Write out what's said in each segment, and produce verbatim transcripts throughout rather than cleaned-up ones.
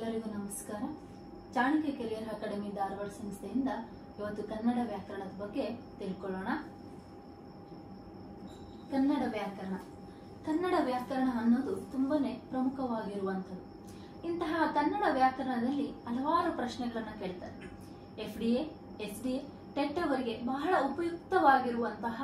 ಎಲ್ಲರಿಗೂ ನಮಸ್ಕಾರ. Chanakya career academy Dharwad ಸಂಸ್ಥೆಯಿಂದ ಇವತ್ತು ಕನ್ನಡ ವ್ಯಾಕರಣದ ಬಗ್ಗೆ ತಿಳ್ಕೊಳ್ಳೋಣ. ಕನ್ನಡ ವ್ಯಾಕರಣ ಕನ್ನಡ ವ್ಯಾಕರಣ ಅನ್ನೋದು ತುಂಬಾನೇ ಪ್ರಮುಖವಾಗಿರುವಂಥದ್ದು. ಇಂತಹ ಕನ್ನಡ ವ್ಯಾಕರಣದಲ್ಲಿ ಹಲವಾರು ಪ್ರಶ್ನೆಗಳನ್ನ ಕೇಳ್ತಾರೆ. F D A S D A TET ಅವರಿಗೆ ಬಹಳ ಉಪಯುಕ್ತವಾಗಿರುವಂತಹ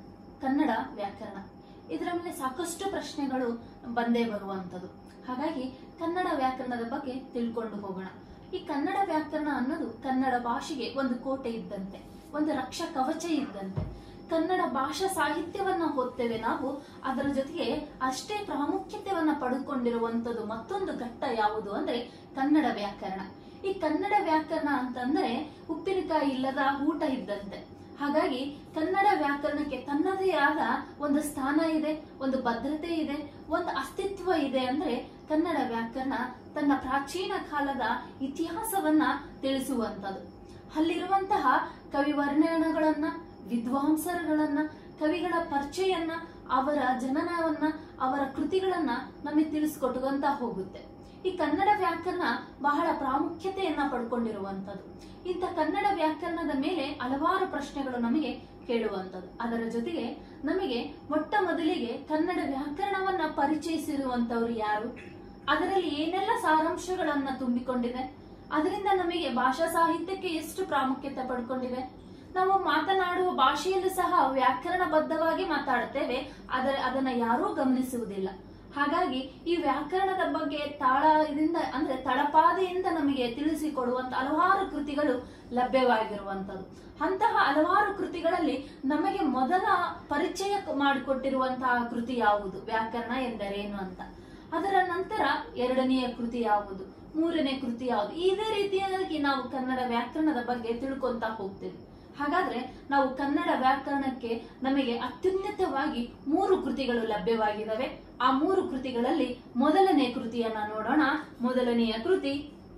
ಕನ್ನಡ ವ್ಯಾಕರಣ. ಇದರ ಮೇಲೆ ಸಾಕಷ್ಟು ಪ್ರಶ್ನೆಗಳು ಬಂದೇ ಬರುವಂಥದ್ದು. ಹಾಗಾಗಿ ಕನ್ನಡ ವ್ಯಾಕರಣದ ಬಗ್ಗೆ ತಿಳ್ಕೊಂಡು ಹೋಗೋಣ. ಈ ಕನ್ನಡ ವ್ಯಾಕರಣ ಅನ್ನೋದು ಕನ್ನಡ ಭಾಷೆಗೆ ಒಂದು ಕೋಟೆ ಇದ್ದಂತೆ, ಒಂದು ರಕ್ಷಾ ಕವಚ ಇದ್ದಂತೆ. ಕನ್ನಡ ಭಾಷಾ ಸಾಹಿತ್ಯವನ್ನ ಓದ್ತೇವೆ ನಾವು, ಅದರ ಜೊತೆಗೆ ಅಷ್ಟೇ ಪ್ರಾಮುಖ್ಯತೆಯನ್ನ ಪಡೆದುಕೊಂಡಿರುವಂತದ್ದು ಮತ್ತೊಂದು ಘಟ್ಟ ಯಾವುದು ಅಂದ್ರೆ ಕನ್ನಡ ವ್ಯಾಕರಣ. ಈ ಕನ್ನಡ ವ್ಯಾಕರಣ ಅಂತಂದ್ರೆ ಉಪ್ಪಿನಕಾಯಿ ಇಲ್ಲದ ಊಟ ಇದ್ದಂತೆ. ಹಾಗಾಗಿ ಕನ್ನಡ ವ್ಯಾಕರಣಕ್ಕೆ ತನ್ನದೇ ಆದ ಒಂದು ಸ್ಥಾನ ಇದೆ, ಒಂದು ಭದ್ರತೆ ಇದೆ, ಒಂದು ಅಸ್ತಿತ್ವ ಇದೆ. ಅಂದ್ರೆ ಕನ್ನಡ ವ್ಯಾಕರಣ ತನ್ನ ಪ್ರಾಚೀನ ಕಾಲದ ಇತಿಹಾಸವನ್ನ ತಿಳಿಸುವಂತದ್ದು. ಅಲ್ಲಿರುವಂತಹ ಕವಿ ವರ್ಣನಗಳನ್ನ, ವಿದ್ವಾಂಸರುಗಳನ್ನ, ಕವಿಗಳ ಪರಿಚಯನ್ನ, ಅವರ ಜನನವನ್ನ, ಅವರ ಕೃತಿಗಳನ್ನ ನಮಗೆ ತಿಳಿಸ್ಕೊಟ್ಟುವಂತ ಹೋಗುತ್ತೆ. ಈ ಕನ್ನಡ ವ್ಯಾಕರಣ ಬಹಳ ಪ್ರಾಮುಖ್ಯತೆಯನ್ನ ಪಡ್ಕೊಂಡಿರುವಂತದ್ದು. ಇಂಥ ಕನ್ನಡ ವ್ಯಾಕರಣದ ಮೇಲೆ ಹಲವಾರು ಪ್ರಶ್ನೆಗಳು ನಮಗೆ ಕೇಳುವಂಥದ್ದು. ಅದರ ಜೊತೆಗೆ ನಮಗೆ ಮೊಟ್ಟ ಮೊದಲಿಗೆ ಕನ್ನಡ ವ್ಯಾಕರಣವನ್ನ ಪರಿಚಯಿಸಿರುವಂತವ್ರು ಯಾರು, ಅದರಲ್ಲಿ ಏನೆಲ್ಲ ಸಾರಾಂಶಗಳನ್ನ ತುಂಬಿಕೊಂಡಿದೆ, ಅದರಿಂದ ನಮಗೆ ಭಾಷಾ ಸಾಹಿತ್ಯಕ್ಕೆ ಎಷ್ಟು ಪ್ರಾಮುಖ್ಯತೆ ಪಡ್ಕೊಂಡಿದೆ. ನಾವು ಮಾತನಾಡುವ ಭಾಷೆಯಲ್ಲೂ ಸಹ ವ್ಯಾಕರಣಬದ್ಧವಾಗಿ ಮಾತಾಡುತ್ತೇವೆ, ಅದರ ಅದನ್ನ ಯಾರೂ ಗಮನಿಸುವುದಿಲ್ಲ. ಹಾಗಾಗಿ ಈ ವ್ಯಾಕರಣದ ಬಗ್ಗೆ ತಾಳದಿಂದ ಅಂದ್ರೆ ತಳಪಾದಿಯಿಂದ ನಮಗೆ ತಿಳಿಸಿಕೊಡುವಂತ ಹಲವಾರು ಕೃತಿಗಳು ಲಭ್ಯವಾಗಿರುವಂತದ್ದು. ಅಂತಹ ಹಲವಾರು ಕೃತಿಗಳಲ್ಲಿ ನಮಗೆ ಮೊದಲ ಪರಿಚಯ ಮಾಡಿಕೊಟ್ಟಿರುವಂತಹ ಕೃತಿ ಯಾವುದು, ವ್ಯಾಕರಣ ಎಂದರೇನು ಅಂತ. ಅದರ ನಂತರ ಎರಡನೆಯ ಕೃತಿ ಯಾವುದು, ಮೂರನೇ ಕೃತಿ ಯಾವುದು, ಇದೇ ರೀತಿಯಾಗಿ ನಾವು ಕನ್ನಡ ವ್ಯಾಕರಣದ ಬಗ್ಗೆ ತಿಳ್ಕೊಂತ ಹೋಗ್ತೇವೆ. ಹಾಗಾದ್ರೆ ನಾವು ಕನ್ನಡ ವ್ಯಾಕರಣಕ್ಕೆ ನಮಗೆ ಅತ್ಯುನ್ನತವಾಗಿ ಮೂರು ಕೃತಿಗಳು ಲಭ್ಯವಾಗಿದ್ದಾವೆ. ಆ ಮೂರು ಕೃತಿಗಳಲ್ಲಿ ಮೊದಲನೇ ಕೃತಿಯನ್ನ ನೋಡೋಣ. ಮೊದಲನೆಯ ಕೃತಿ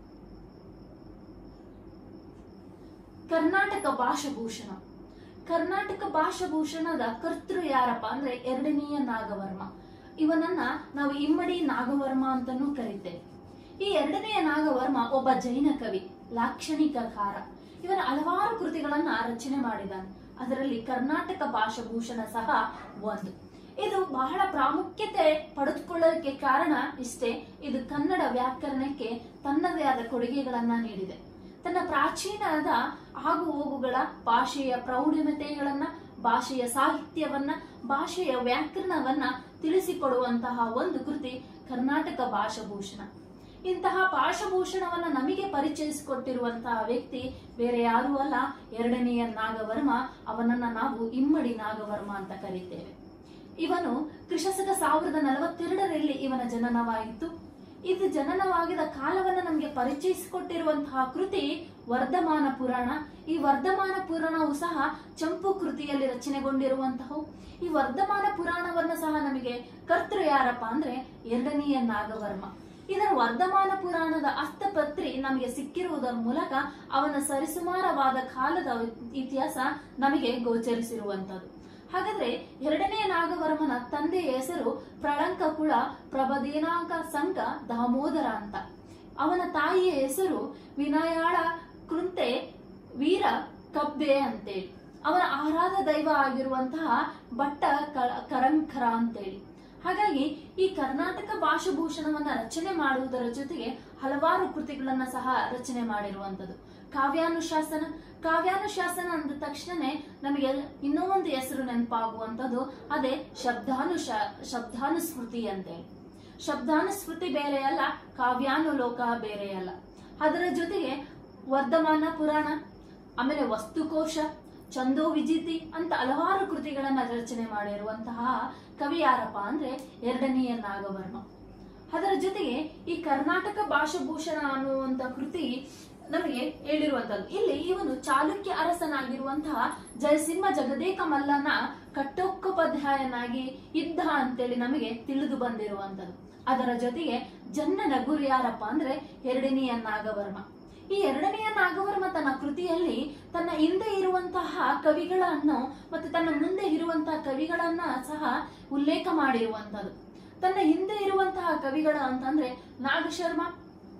ಕರ್ನಾಟಕ ಭಾಷಾಭೂಷಣ. ಕರ್ನಾಟಕ ಭಾಷಾಭೂಷಣದ ಕರ್ತೃ ಯಾರಪ್ಪ ಅಂದ್ರೆ ಎರಡನೆಯ ನಾಗವರ್ಮ. ಇವನನ್ನ ನಾವು ಇಮ್ಮಡಿ ನಾಗವರ್ಮ ಅಂತಾನೂ ಕರೀತೇವೆ. ಈ ಎರಡನೆಯ ನಾಗವರ್ಮ ಒಬ್ಬ ಜೈನ ಕವಿ, ಲಾಕ್ಷಣಿಕಕಾರ. ಇವನ ಹಲವಾರು ಕೃತಿಗಳನ್ನ ರಚನೆ ಮಾಡಿದ್ದಾನೆ. ಅದರಲ್ಲಿ ಕರ್ನಾಟಕ ಭಾಷಾಭೂಷಣ ಸಹ ಒಂದು. ಇದು ಬಹಳ ಪ್ರಾಮುಖ್ಯತೆ ಪಡೆದುಕೊಳ್ಳೋದಕ್ಕೆ ಕಾರಣ ಇಷ್ಟೇ, ಇದು ಕನ್ನಡ ವ್ಯಾಕರಣಕ್ಕೆ ತನ್ನದೇ ಆದ ಕೊಡುಗೆಗಳನ್ನ ನೀಡಿದೆ. ತನ್ನ ಪ್ರಾಚೀನದ ಆಗು ಹೋಗುಗಳ, ಭಾಷೆಯ ಪ್ರೌಢಿಮತೆಗಳನ್ನ, ಭಾಷೆಯ ಸಾಹಿತ್ಯವನ್ನ, ಭಾಷೆಯ ವ್ಯಾಕರಣವನ್ನ ತಿಳಿಸಿಕೊಡುವಂತಹ ಒಂದು ಕೃತಿ ಕರ್ನಾಟಕ ಭಾಷಾಭೂಷಣ. ಇಂತಹ ಭಾಷಾಭೂಷಣವನ್ನ ನಮಗೆ ಪರಿಚಯಿಸಿಕೊಟ್ಟಿರುವಂತಹ ವ್ಯಕ್ತಿ ಬೇರೆ ಯಾರೂ ಅಲ್ಲ, ಎರಡನೆಯ ನಾಗವರ್ಮ. ಅವನನ್ನ ನಾವು ಇಮ್ಮಡಿ ನಾಗವರ್ಮ ಅಂತ ಕರೀತೇವೆ. ಇವನು ಕ್ರಿಸ್ತಶಕ ಸಾವಿರದ ನಲವತ್ತೆರಡರಲ್ಲಿ ಇವನ ಜನನವಾಯಿತು. ಇದು ಜನನವಾಗಿದ ಕಾಲವನ್ನ ನಮಗೆ ಪರಿಚಯಿಸಿಕೊಟ್ಟಿರುವಂತಹ ಕೃತಿ ವರ್ಧಮಾನ ಪುರಾಣ. ಈ ವರ್ಧಮಾನ ಪುರಾಣವು ಸಹ ಚಂಪು ಕೃತಿಯಲ್ಲಿ ರಚನೆಗೊಂಡಿರುವಂತಹವು. ಈ ವರ್ಧಮಾನ ಪುರಾಣವನ್ನ ಸಹ ನಮಗೆ ಕರ್ತೃ ಯಾರಪ್ಪ ಅಂದ್ರೆ ಎರಡನೆಯ ನಾಗವರ್ಮ. ಇದರ ವರ್ಧಮಾನ ಪುರಾಣದ ಹಸ್ತಪತ್ರಿ ನಮಗೆ ಸಿಕ್ಕಿರುವುದರ ಮೂಲಕ ಅವನ ಸರಿಸುಮಾರವಾದ ಕಾಲದ ಇತಿಹಾಸ ನಮಗೆ ಗೋಚರಿಸಿರುವಂತದ್ದು. ಹಾಗಾದ್ರೆ ಎರಡನೇ ನಾಗವರ್ಮನ ತಂದೆಯ ಹೆಸರು ಪ್ರಳಂಕ ಕುಳ ಪ್ರಭದೇನಾಂಕ ಸಂಕ ದಾಮೋದರ ಅಂತ. ಅವನ ತಾಯಿಯ ಹೆಸರು ವಿನಾಯಾಳ ಕೃಂತೆ ವೀರ ಕಬ್ಬೆ ಅಂತೇಳಿ. ಅವನ ಆರಾಧ ದೈವ ಆಗಿರುವಂತಹ ಭಟ್ಟ ಕರಂಕರ ಅಂತೇಳಿ. ಹಾಗಾಗಿ ಈ ಕರ್ನಾಟಕ ಭಾಷಾಭೂಷಣವನ್ನ ರಚನೆ ಮಾಡುವುದರ ಜೊತೆಗೆ ಹಲವಾರು ಕೃತಿಗಳನ್ನ ಸಹ ರಚನೆ ಮಾಡಿರುವಂತದ್ದು. ಕಾವ್ಯಾನುಶಾಸನ. ಕಾವ್ಯಾನುಶಾಸನ ಅಂದ ತಕ್ಷಣನೇ ನಮಗೆ ಇನ್ನೂ ಒಂದು ಹೆಸರು ನೆನಪಾಗುವಂತದ್ದು, ಅದೇ ಶಬ್ದಾನುಶ ಶಬ್ದಾನುಸ್ಮೃತಿ ಅಂತೇಳಿ. ಶಬ್ದಾನುಸ್ಮೃತಿ ಬೇರೆಯಲ್ಲ, ಕಾವ್ಯಾನುಲೋಕ ಬೇರೆಯಲ್ಲ. ಅದರ ಜೊತೆಗೆ ವರ್ಧಮಾನ ಪುರಾಣ, ಆಮೇಲೆ ವಸ್ತುಕೋಶ, ಚಂದೋ ವಿಜಿತಿ ಅಂತ ಹಲವಾರು ಕೃತಿಗಳನ್ನ ರಚನೆ ಮಾಡಿರುವಂತಹ ಕವಿ ಯಾರಪ್ಪ ಅಂದ್ರೆ ಎರಡನೆಯ ನಾಗವರ್ಮ. ಅದರ ಜೊತೆಗೆ ಈ ಕರ್ನಾಟಕ ಭಾಷಾಭೂಷಣ ಅನ್ನುವಂತ ಕೃತಿ ನಮಗೆ ಹೇಳಿರುವಂತದ್ದು. ಇಲ್ಲಿ ಇವನು ಚಾಲುಕ್ಯ ಅರಸನಾಗಿರುವಂತಹ ಜಯಸಿಂಹ ಜಗದೇಕ ಮಲ್ಲನ ಕಟ್ಟೋಕೋಪಾಧ್ಯಾಯನಾಗಿ ಇದ್ದ ಅಂತೇಳಿ ನಮಗೆ ತಿಳಿದು ಬಂದಿರುವಂತದ್ದು. ಅದರ ಜೊತೆಗೆ ಜನ್ನನ ಗುರು ಯಾರಪ್ಪ ಅಂದ್ರೆ ಎರಡನೆಯ ನಾಗವರ್ಮ. ಈ ಎರಡನೆಯ ನಾಗವರ್ಮ ತನ್ನ ಕೃತಿಯಲ್ಲಿ ತನ್ನ ಹಿಂದೆ ಇರುವಂತಹ ಕವಿಗಳನ್ನು ಮತ್ತು ತನ್ನ ಮುಂದೆ ಇರುವಂತಹ ಕವಿಗಳನ್ನ ಸಹ ಉಲ್ಲೇಖ ಮಾಡಿರುವಂತದ್ದು. ತನ್ನ ಹಿಂದೆ ಇರುವಂತಹ ಕವಿಗಳು ಅಂತಂದ್ರೆ ನಾಗಶರ್ಮ,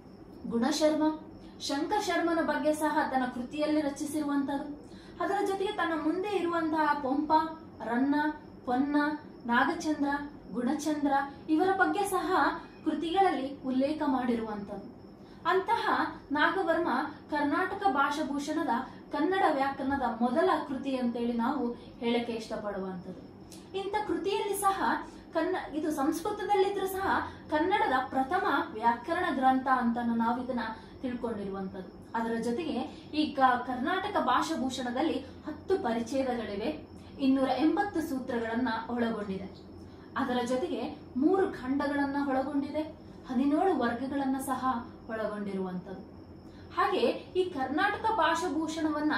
ಗುಣಶರ್ಮ, ಶಂಕಶರ್ಮನ ಬಗ್ಗೆ ಸಹ ತನ್ನ ಕೃತಿಯಲ್ಲಿ ರಚಿಸಿರುವಂತದ್ದು. ಅದರ ಜೊತೆಗೆ ತನ್ನ ಮುಂದೆ ಇರುವಂತಹ ಪಂಪ, ರನ್ನ, ಪೊನ್ನ, ನಾಗಚಂದ್ರ, ಗುಣಚಂದ್ರ ಇವರ ಬಗ್ಗೆ ಸಹ ಕೃತಿಗಳಲ್ಲಿ ಉಲ್ಲೇಖ ಮಾಡಿರುವಂತದ್ದು. ಅಂತಹ ನಾಗವರ್ಮ ಕರ್ನಾಟಕ ಭಾಷಾಭೂಷಣದ ಕನ್ನಡ ವ್ಯಾಕರಣದ ಮೊದಲ ಕೃತಿ ಅಂತೇಳಿ ನಾವು ಹೇಳಕ್ಕೆ ಇಷ್ಟಪಡುವಂಥದ್ದು. ಇಂಥ ಕೃತಿಯಲ್ಲಿ ಸಹ ಕನ್ನ ಇದು ಸಂಸ್ಕೃತದಲ್ಲಿದ್ರೂ ಸಹ ಕನ್ನಡದ ಪ್ರಥಮ ವ್ಯಾಕರಣ ಗ್ರಂಥ ಅಂತ ನಾವು ಇದನ್ನ ತಿಳ್ಕೊಂಡಿರುವಂತದ್ದು. ಅದರ ಜೊತೆಗೆ ಈ ಕರ್ನಾಟಕ ಭಾಷಾಭೂಷಣದಲ್ಲಿ ಹತ್ತು ಪರಿಚ್ಛೇದಗಳಿವೆ, ಇನ್ನೂರ ಎಂಬತ್ತು ಸೂತ್ರಗಳನ್ನ ಒಳಗೊಂಡಿದೆ. ಅದರ ಜೊತೆಗೆ ಮೂರು ಖಂಡಗಳನ್ನ ಒಳಗೊಂಡಿದೆ, ಹದಿನೇಳು ವರ್ಗಗಳನ್ನ ಸಹ ಒಳಗೊಂಡಿರುವಂತದ್ದು. ಹಾಗೆ ಈ ಕರ್ನಾಟಕ ಭಾಷಾಭೂಷಣವನ್ನ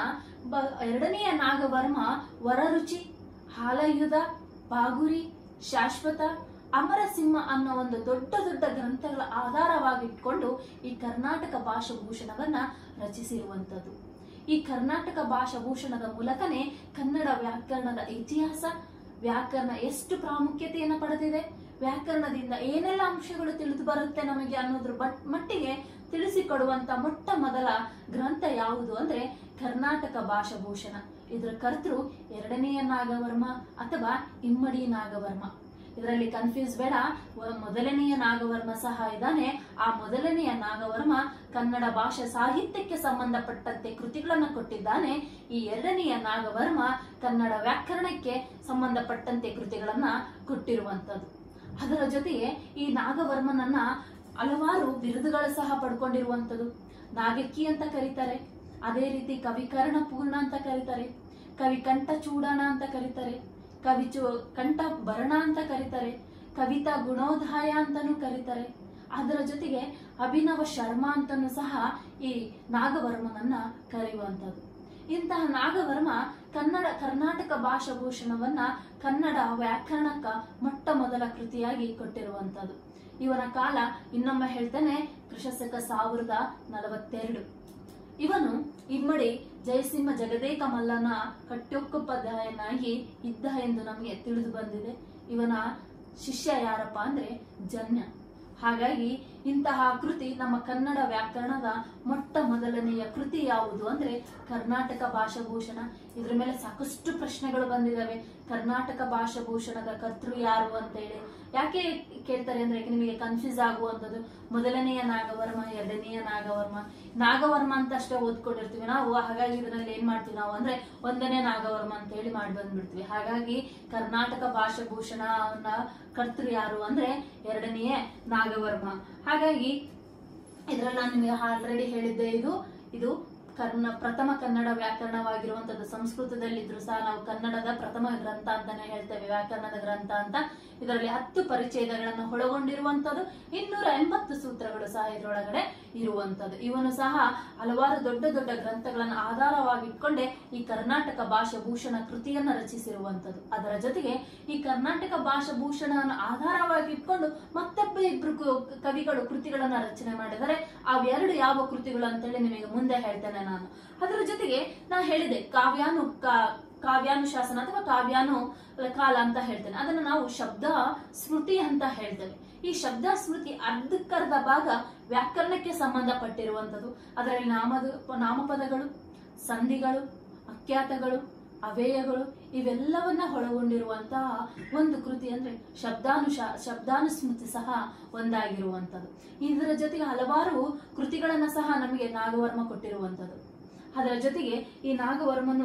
ಎರಡನೆಯ ನಾಗವರ್ಮ ವರರುಚಿ, ಹಾಲಯುಧ, ಬಾಗುರಿ, ಶಾಶ್ವತ, ಅಮರಸಿಂಹ ಅನ್ನೋ ಒಂದು ದೊಡ್ಡ ದೊಡ್ಡ ಗ್ರಂಥಗಳ ಆಧಾರವಾಗಿಟ್ಕೊಂಡು ಈ ಕರ್ನಾಟಕ ಭಾಷಾಭೂಷಣವನ್ನ ರಚಿಸಿರುವಂತದ್ದು. ಈ ಕರ್ನಾಟಕ ಭಾಷಾಭೂಷಣದ ಮೂಲಕನೇ ಕನ್ನಡ ವ್ಯಾಕರಣದ ಇತಿಹಾಸ, ವ್ಯಾಕರಣ ಎಷ್ಟು ಪ್ರಾಮುಖ್ಯತೆಯನ್ನು ಪಡೆದಿದೆ, ವ್ಯಾಕರಣದಿಂದ ಏನೆಲ್ಲ ಅಂಶಗಳು ತಿಳಿದು ಬರುತ್ತೆ ನಮಗೆ ಅನ್ನೋದ್ರ ಮಟ್ಟಿಗೆ ತಿಳಿಸಿಕೊಡುವಂತ ಮೊಟ್ಟ ಮೊದಲ ಗ್ರಂಥ ಯಾವುದು ಅಂದ್ರೆ ಕರ್ನಾಟಕ ಭಾಷಾಭೂಷಣ. ಇದರ ಕರ್ತೃ ಎರಡನೆಯ ನಾಗವರ್ಮ ಅಥವಾ ಇಮ್ಮಡಿ ನಾಗವರ್ಮ. ಇದರಲ್ಲಿ ಕನ್ಫ್ಯೂಸ್ ಬೇಡ, ಮೊದಲನೆಯ ನಾಗವರ್ಮ ಸಹ ಇದ್ದಾನೆ. ಆ ಮೊದಲನೆಯ ನಾಗವರ್ಮ ಕನ್ನಡ ಭಾಷಾ ಸಾಹಿತ್ಯಕ್ಕೆ ಸಂಬಂಧಪಟ್ಟಂತೆ ಕೃತಿಗಳನ್ನು ಕೊಟ್ಟಿದ್ದಾನೆ. ಈ ಎರಡನೆಯ ನಾಗವರ್ಮ ಕನ್ನಡ ವ್ಯಾಕರಣಕ್ಕೆ ಸಂಬಂಧಪಟ್ಟಂತೆ ಕೃತಿಗಳನ್ನ ಕೊಟ್ಟಿರುವಂತದ್ದು. ಅದರ ಜೊತೆಗೆ ಈ ನಾಗವರ್ಮನನ್ನ ಹಲವಾರು ಬಿರುದುಗಳು ಸಹ ಪಡ್ಕೊಂಡಿರುವಂತದ್ದು. ನಾಗಕ್ಕಿ ಅಂತ ಕರೀತಾರೆ, ಅದೇ ರೀತಿ ಕವಿ ಕರ್ಣಪೂರ್ಣ ಅಂತ ಕರೀತಾರೆ, ಕವಿ ಕಂಠ ಚೂಡಾಣ ಅಂತ ಕರೀತಾರೆ, ಕವಿ ಚು ಕಂಠ ಭರಣ ಅಂತ ಕರೀತಾರೆ, ಕವಿತಾ ಗುಣೋದಯ ಅಂತಾನೂ ಕರೀತಾರೆ. ಅದರ ಜೊತೆಗೆ ಅಭಿನವ ಶರ್ಮ ಅಂತನೂ ಸಹ ಈ ನಾಗವರ್ಮನನ್ನ ಕರೆಯುವಂತದ್ದು. ಇಂತಹ ನಾಗವರ್ಮ ಕನ್ನಡ ಕರ್ನಾಟಕ ಭಾಷಾಭೂಷಣವನ್ನ ಕನ್ನಡ ವ್ಯಾಕರಣಕ್ಕ ಮೊಟ್ಟ ಮೊದಲ ಕೃತಿಯಾಗಿ ಕೊಟ್ಟಿರುವಂತದ್ದು. ಇವನ ಕಾಲ ಇನ್ನೊಮ್ಮೆ ಹೇಳ್ತೇನೆ ಕ್ರಿಸ್ತಶಕ ಸಾವಿರದ ನಲವತ್ತೆರಡು. ಇವನು ಇಮ್ಮಡಿ ಜಯಸಿಂಹ ಜಗದೇಕ ಮಲ್ಲನ ಕಟ್ಟೋಕೋಪಾಧ್ಯಾಯನಾಗಿ ಇದ್ದ ಎಂದು ನಮಗೆ ತಿಳಿದು ಬಂದಿದೆ. ಇವನ ಶಿಷ್ಯ ಯಾರಪ್ಪ ಅಂದ್ರೆ ಜನ್ಯ. ಹಾಗಾಗಿ ಇಂತಹ ಕೃತಿ ನಮ್ಮ ಕನ್ನಡ ವ್ಯಾಕರಣದ ಮೊಟ್ಟ ಮೊದಲನೆಯ ಕೃತಿ ಯಾವುದು ಅಂದ್ರೆ ಕರ್ನಾಟಕ ಭಾಷಾಭೂಷಣ. ಇದ್ರ ಮೇಲೆ ಸಾಕಷ್ಟು ಪ್ರಶ್ನೆಗಳು ಬಂದಿದ್ದಾವೆ. ಕರ್ನಾಟಕ ಭಾಷಾಭೂಷಣದ ಕರ್ತೃ ಯಾರು ಅಂತ ಹೇಳಿ ಯಾಕೆ ಕೇಳ್ತಾರೆ ಅಂದ್ರೆ ನಿಮಗೆ ಕನ್ಫ್ಯೂಸ್ ಆಗುವಂಥದ್ದು. ಮೊದಲನೆಯ ನಾಗವರ್ಮ, ಎರಡನೆಯ ನಾಗವರ್ಮ, ನಾಗವರ್ಮ ಅಂತ ಅಷ್ಟೇ ಓದ್ಕೊಂಡಿರ್ತೀವಿ ನಾವು. ಹಾಗಾಗಿ ಇದರಲ್ಲಿ ಏನ್ ಮಾಡ್ತೀವಿ ನಾವು ಅಂದ್ರೆ ಒಂದನೇ ನಾಗವರ್ಮ ಅಂತ ಹೇಳಿ ಮಾಡಿ ಬಂದ್ಬಿಡ್ತೀವಿ. ಹಾಗಾಗಿ ಕರ್ನಾಟಕ ಭಾಷಾಭೂಷಣನ ಕರ್ತೃ ಯಾರು ಅಂದ್ರೆ ಎರಡನೆಯ ನಾಗವರ್ಮ. ಹಾಗಾಗಿ ಇದ್ರಲ್ಲಿ ನಾನು ನಿಮಗೆ ಆಲ್ರೆಡಿ ಹೇಳಿದ್ದೆ, ಇದು ಇದು ಕರ್ನ ಪ್ರಥಮ ಕನ್ನಡ ವ್ಯಾಕರಣವಾಗಿರುವಂತದ್ದು. ಸಂಸ್ಕೃತದಲ್ಲಿದ್ರು ಸಹ ನಾವು ಕನ್ನಡದ ಪ್ರಥಮ ಗ್ರಂಥ ಅಂತಾನೆ ಹೇಳ್ತೇವೆ, ವ್ಯಾಕರಣದ ಗ್ರಂಥ ಅಂತ. ಇದರಲ್ಲಿ ಹತ್ತು ಪರಿಚ್ಛೇದಗಳನ್ನು ಒಳಗೊಂಡಿರುವಂತದ್ದು, ಇನ್ನೂರ ಎಂಬತ್ತು ಸೂತ್ರಗಳು ಸಹ ಇದರೊಳಗಡೆ ಇರುವಂತದ್ದು. ಇವನು ಸಹ ಹಲವಾರು ದೊಡ್ಡ ದೊಡ್ಡ ಗ್ರಂಥಗಳನ್ನು ಆಧಾರವಾಗಿಟ್ಕೊಂಡೆ ಈ ಕರ್ನಾಟಕ ಭಾಷಾಭೂಷಣ ಕೃತಿಯನ್ನ ರಚಿಸಿರುವಂತದ್ದು. ಅದರ ಜೊತೆಗೆ ಈ ಕರ್ನಾಟಕ ಭಾಷಾಭೂಷಣ ಆಧಾರವಾಗಿಟ್ಕೊಂಡು ಮತ್ತೊಬ್ಬ ಇಬ್ರು ಕವಿಗಳು ಕೃತಿಗಳನ್ನ ರಚನೆ ಮಾಡಿದರೆ ಅವೆರಡು ಯಾವ ಕೃತಿಗಳು ಅಂತೇಳಿ ನಿಮಗೆ ಮುಂದೆ ಹೇಳ್ತೇನೆ ನಾನು. ಅದರ ಜೊತೆಗೆ ನಾ ಹೇಳಿದೆ ಕಾವ್ಯಾನು ಕಾವ್ಯಾನುಶಾಸನ ಅಥವಾ ಕಾವ್ಯಾನು ಕಾಲ ಅಂತ ಹೇಳ್ತೇನೆ. ಅದನ್ನು ನಾವು ಶಬ್ದ ಸ್ಮೃತಿ ಅಂತ ಹೇಳ್ತೇವೆ. ಈ ಶಬ್ದ ಸ್ಮೃತಿ ಅರ್ಧಕ್ಕರ್ಧ ಭಾಗ ವ್ಯಾಕರಣಕ್ಕೆ ಸಂಬಂಧಪಟ್ಟಿರುವಂತದ್ದು. ಅದರಲ್ಲಿ ನಾಮದ ನಾಮಪದಗಳು, ಸಂಧಿಗಳು, ಅಖ್ಯಾತಗಳು, ಅವ್ಯಯಗಳು ಇವೆಲ್ಲವನ್ನ ಒಳಗೊಂಡಿರುವಂತಹ ಒಂದು ಕೃತಿ ಅಂದ್ರೆ ಶಬ್ದಾನುಶಾ ಶಬ್ದಾನುಸ್ಮೃತಿ ಸಹ ಒಂದಾಗಿರುವಂತದ್ದು. ಇದರ ಜೊತೆಗೆ ಹಲವಾರು ಕೃತಿಗಳನ್ನ ಸಹ ನಮಗೆ ನಾಗವರ್ಮ ಕೊಟ್ಟಿರುವಂತದ್ದು. ಅದರ ಜೊತೆಗೆ ಈ ನಾಗವರ್ಮನು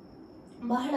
ಬಹಳ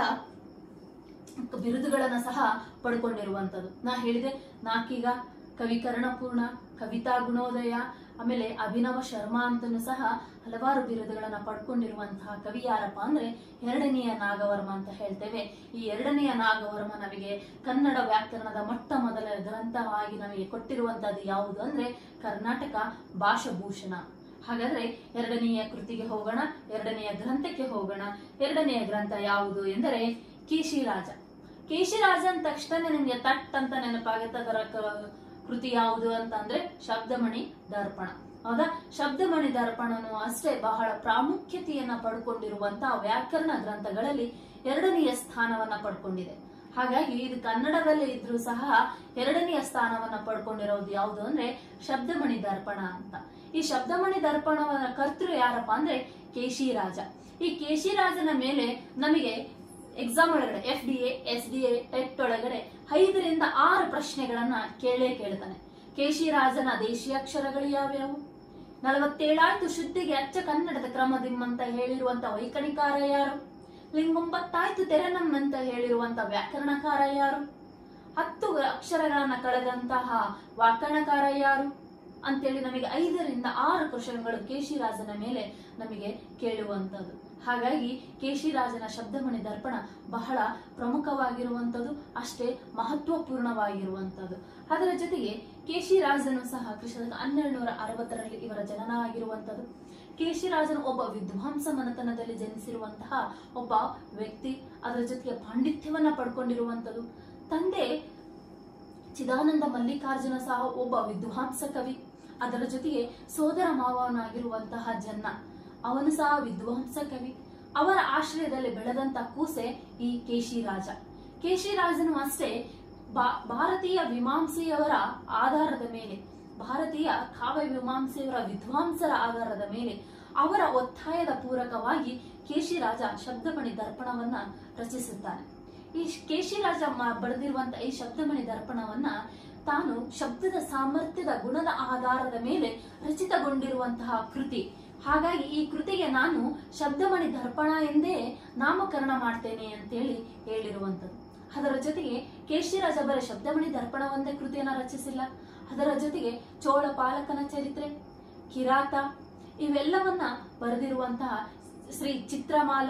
ಬಿರುದುಗಳನ್ನ ಸಹ ಪಡ್ಕೊಂಡಿರುವಂತದ್ದು. ನಾ ಹೇಳಿದೆ ನಾಕೀಗ, ಕವಿ ಕರ್ಣಪೂರ್ಣ, ಕವಿತಾ ಗುಣೋದಯ, ಆಮೇಲೆ ಅಭಿನವ ಶರ್ಮ ಅಂತನೂ ಸಹ ಹಲವಾರು ಬಿರುದುಗಳನ್ನ ಪಡ್ಕೊಂಡಿರುವಂತಹ ಕವಿ ಯಾರಪ್ಪ ಅಂದ್ರೆ ಎರಡನೆಯ ನಾಗವರ್ಮ ಅಂತ ಹೇಳ್ತೇವೆ. ಈ ಎರಡನೆಯ ನಾಗವರ್ಮ ನಮಗೆ ಕನ್ನಡ ವ್ಯಾಕರಣದ ಮೊಟ್ಟ ಮೊದಲ ಗ್ರಂಥವಾಗಿ ನಮಗೆ ಕೊಟ್ಟಿರುವಂತದ್ದು ಯಾವುದು ಅಂದ್ರೆ ಕರ್ನಾಟಕ ಭಾಷಾಭೂಷಣ. ಹಾಗಾದ್ರೆ ಎರಡನೆಯ ಕೃತಿಗೆ ಹೋಗೋಣ, ಎರಡನೆಯ ಗ್ರಂಥಕ್ಕೆ ಹೋಗೋಣ. ಎರಡನೆಯ ಗ್ರಂಥ ಯಾವುದು ಎಂದರೆ ಕೇಶಿರಾಜ. ಕೇಶಿರಾಜ ಅಂದ ತಕ್ಷಣ ನಿಮ್ಗೆ ತಟ್ ಅಂತ ನೆನಪಾಗುತ್ತೆ. ಅದರ ಕೃತಿ ಯಾವುದು ಅಂತ ಅಂದ್ರೆ ಶಬ್ದಮಣಿ ದರ್ಪಣ. ಹೌದಾ? ಶಬ್ದಮಣಿ ದರ್ಪಣನು ಅಷ್ಟೇ ಬಹಳ ಪ್ರಾಮುಖ್ಯತೆಯನ್ನ ಪಡ್ಕೊಂಡಿರುವಂತಹ ವ್ಯಾಕರಣ ಗ್ರಂಥಗಳಲ್ಲಿ ಎರಡನೆಯ ಸ್ಥಾನವನ್ನ ಪಡ್ಕೊಂಡಿದೆ. ಹಾಗಾಗಿ ಇದು ಕನ್ನಡದಲ್ಲಿ ಇದ್ರೂ ಸಹ ಎರಡನೆಯ ಸ್ಥಾನವನ್ನ ಪಡ್ಕೊಂಡಿರೋದು ಯಾವುದು ಅಂದ್ರೆ ಶಬ್ದಮಣಿ ದರ್ಪಣ ಅಂತ. ಈ ಶಬ್ದಮಣಿ ದರ್ಪಣವನ್ನ ಕರ್ತೃ ಯಾರಪ್ಪ ಅಂದ್ರೆ ಕೇಶಿರಾಜ. ಈ ಕೇಶಿರಾಜನ ಮೇಲೆ ನಮಗೆ ಎಕ್ಸಾಮ್ ಒಳಗಡೆ F D A S D A TET ಒಳಗಡೆ ಐದರಿಂದ ಆರು ಪ್ರಶ್ನೆಗಳನ್ನ ಕೇಳೇ ಕೇಳ್ತಾನೆ. ಕೇಶಿರಾಜನ ದೇಶೀಯಾಕ್ಷರಗಳು ಯಾವ್ಯಾವು, ನಲವತ್ತೇಳಾಯ್ತು ಶುದ್ಧಿಗೆ ಅಚ್ಚ ಕನ್ನಡದ ಕ್ರಮದಿಮ್ಮಂತ ಹೇಳಿರುವಂತ ವೈಕಣಿಕಾರ ಯಾರು, ಲಿಂಗೊಂಬತ್ತಾಯ್ತು ತೆರೆನಂ ಅಂತ ಹೇಳಿರುವಂತ ವ್ಯಾಕರಣಕಾರ ಯಾರು, ಹತ್ತು ಅಕ್ಷರಗಳನ್ನ ಕಳೆದಂತಹ ವ್ಯಾಕರಣಕಾರ ಯಾರು ಅಂತೇಳಿ ನಮಗೆ ಐದರಿಂದ ಆರು ಪ್ರಶ್ನೆಗಳು ಕೇಶಿರಾಜನ ಮೇಲೆ ನಮಗೆ ಕೇಳುವಂತದ್ದು. ಹಾಗಾಗಿ ಕೇಶಿರಾಜನ ಶಬ್ದಮಣಿ ದರ್ಪಣ ಬಹಳ ಪ್ರಮುಖವಾಗಿರುವಂತದ್ದು, ಅಷ್ಟೇ ಮಹತ್ವಪೂರ್ಣವಾಗಿರುವಂತದ್ದು. ಅದರ ಜೊತೆಗೆ ಕೇಶಿರಾಜನು ಸಹ ಕ್ರಿಸ್ತಕ ಹನ್ನೆರಡು ನೂರ ಅರವತ್ತರಲ್ಲಿ ಇವರ ಜನನ ಆಗಿರುವಂತದ್ದು. ಕೇಶಿರಾಜನು ಒಬ್ಬ ವಿದ್ವಾಂಸ ಮನೆತನದಲ್ಲಿ ಜನಿಸಿರುವಂತಹ ಒಬ್ಬ ವ್ಯಕ್ತಿ. ಅದರ ಜೊತೆಗೆ ಪಾಂಡಿತ್ಯವನ್ನ ಪಡ್ಕೊಂಡಿರುವಂತದ್ದು. ತಂದೆ ಚಿದಾನಂದ ಮಲ್ಲಿಕಾರ್ಜುನ ಸಹ ಒಬ್ಬ ವಿದ್ವಾಂಸ ಕವಿ. ಅದರ ಜೊತೆಗೆ ಸೋದರ ಮಾವನಾಗಿರುವಂತಹ ಜನ್ನ, ಅವನು ಸಹ ವಿದ್ವಾಂಸ ಕವಿ. ಅವರ ಆಶ್ರಯದಲ್ಲಿ ಬೆಳೆದಂತ ಕೂಸೆ ಈ ಕೇಶಿರಾಜ. ಕೇಶಿರಾಜನು ಅಷ್ಟೇ ಭಾರತೀಯ ಮೀಮಾಂಸೆಯವರ ಆಧಾರದ ಮೇಲೆ, ಭಾರತೀಯ ಕಾವ್ಯ ಮೀಮಾಂಸೆಯವರ ವಿದ್ವಾಂಸರ ಆಧಾರದ ಮೇಲೆ ಅವರ ಒತ್ತಾಯದ ಪೂರಕವಾಗಿ ಕೇಶಿರಾಜ ಶಬ್ದಮಣಿ ದರ್ಪಣವನ್ನ ರಚಿಸುತ್ತಾನೆ. ಈ ಕೇಶಿರಾಜ ಬರೆದಿರುವಂತಹ ಈ ಶಬ್ದಮಣಿ ದರ್ಪಣವನ್ನ ತಾನು ಶಬ್ದದ ಸಾಮರ್ಥ್ಯದ ಗುಣದ ಆಧಾರದ ಮೇಲೆ ರಚಿತಗೊಂಡಿರುವಂತಹ ಕೃತಿ. ಹಾಗಾಗಿ ಈ ಕೃತಿಗೆ ನಾನು ಶಬ್ದಮಣಿ ದರ್ಪಣ ಎಂದೇ ನಾಮಕರಣ ಮಾಡ್ತೇನೆ ಅಂತೇಳಿ ಹೇಳಿರುವಂತದ್ದು. ಅದರ ಜೊತೆಗೆ ಕೇಶಿರಾಜ ಬರ ಶಬ್ದಮಣಿ ದರ್ಪಣ ಒಂದೇ ಕೃತಿಯನ್ನ ರಚಿಸಿಲ್ಲ. ಅದರ ಜೊತೆಗೆ ಚೋಳ ಪಾಲಕನ ಚರಿತ್ರೆ, ಕಿರಾತ ಇವೆಲ್ಲವನ್ನ ಬರೆದಿರುವಂತಹ ಶ್ರೀ ಚಿತ್ರಮಾಲ,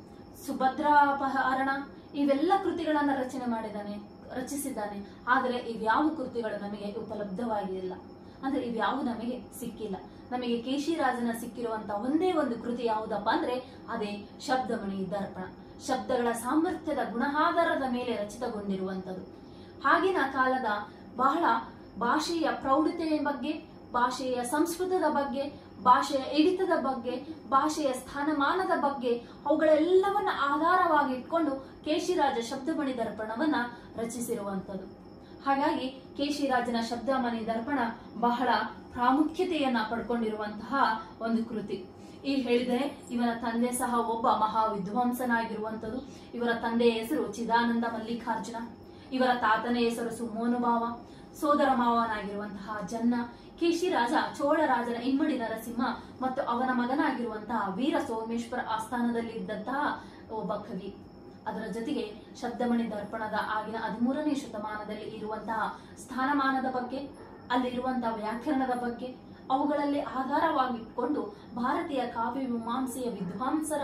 ಸುಭದ್ರಾಪಹರಣ ಇವೆಲ್ಲ ಕೃತಿಗಳನ್ನ ರಚನೆ ಮಾಡಿದ್ದಾನೆ, ರಚಿಸಿದ್ದಾನೆ. ಆದರೆ ಇವ್ಯಾವ ಕೃತಿಗಳು ನಮಗೆ ಉಪಲಬ್ಧವಾಗಿಲ್ಲ, ಅಂದ್ರೆ ಇವ್ಯಾವು ನಮಗೆ ಸಿಕ್ಕಿಲ್ಲ. ನಮಗೆ ಕೇಶಿರಾಜನ ಸಿಕ್ಕಿರುವಂತಹ ಒಂದೇ ಒಂದು ಕೃತಿ ಯಾವುದಪ್ಪ ಅಂದ್ರೆ ಅದೇ ಶಬ್ದಮಣಿ ದರ್ಪಣ. ಶಬ್ದಗಳ ಸಾಮರ್ಥ್ಯದ ಗುಣಾಧಾರದ ಮೇಲೆ ರಚಿತಗೊಂಡಿರುವಂತದ್ದು. ಆಗಿನ ಕಾಲದ ಬಹಳ ಭಾಷೆಯ ಪ್ರೌಢತೆಯ ಬಗ್ಗೆ, ಭಾಷೆಯ ಸಂಸ್ಕೃತದ ಬಗ್ಗೆ, ಭಾಷೆಯ ಹಿಡಿತದ ಬಗ್ಗೆ, ಭಾಷೆಯ ಸ್ಥಾನಮಾನದ ಬಗ್ಗೆ ಅವುಗಳೆಲ್ಲವನ್ನ ಆಧಾರವಾಗಿ ಇಟ್ಕೊಂಡು ಕೇಶಿರಾಜ ಶಬ್ದಮಣಿ ದರ್ಪಣವನ್ನ ರಚಿಸಿರುವಂತದ್ದು. ಹಾಗಾಗಿ ಕೇಶಿರಾಜನ ಶಬ್ದಮಣಿ ದರ್ಪಣ ಬಹಳ ಪ್ರಾಮುಖ್ಯತೆಯನ್ನ ಪಡ್ಕೊಂಡಿರುವಂತಹ ಒಂದು ಕೃತಿ. ಈ ಹೇಳಿದರೆ ಇವನ ತಂದೆ ಸಹ ಒಬ್ಬ ಮಹಾ ವಿದ್ವಾಂಸನಾಗಿರುವಂತದ್ದು. ಇವರ ತಂದೆಯ ಹೆಸರು ಚಿದಾನಂದ ಮಲ್ಲಿಕಾರ್ಜುನ, ಇವರ ತಾತನ ಹೆಸರು ಸುಮೋನುಭಾವ, ಸೋದರ ಮಾವನಾಗಿರುವಂತಹ ಜನ್ನ. ಕೇಶಿರಾಜ ಚೋಳರಾಜನ ಇಮ್ಮಡಿ ನರಸಿಂಹ ಮತ್ತು ಅವನ ಮಗನಾಗಿರುವಂತಹ ವೀರ ಸೋಮೇಶ್ವರ ಆಸ್ಥಾನದಲ್ಲಿ ಇದ್ದಂತಹ ಒಬ್ಬ ಕವಿ. ಅದರ ಜೊತೆಗೆ ಶಬ್ದಮಣಿ ದರ್ಪಣದ ಆಗಿನ ಹದಿಮೂರನೇ ಶತಮಾನದಲ್ಲಿ ಇರುವಂತಹ ಸ್ಥಾನಮಾನದ ಬಗ್ಗೆ, ಅಲ್ಲಿರುವಂತಹ ವ್ಯಾಕರಣದ ಬಗ್ಗೆ ಅವುಗಳಲ್ಲಿ ಆಧಾರವಾಗಿಟ್ಕೊಂಡು ಭಾರತೀಯ ಕಾವ್ಯ ಮೀಮಾಂಸೆಯ ವಿದ್ವಾಂಸರ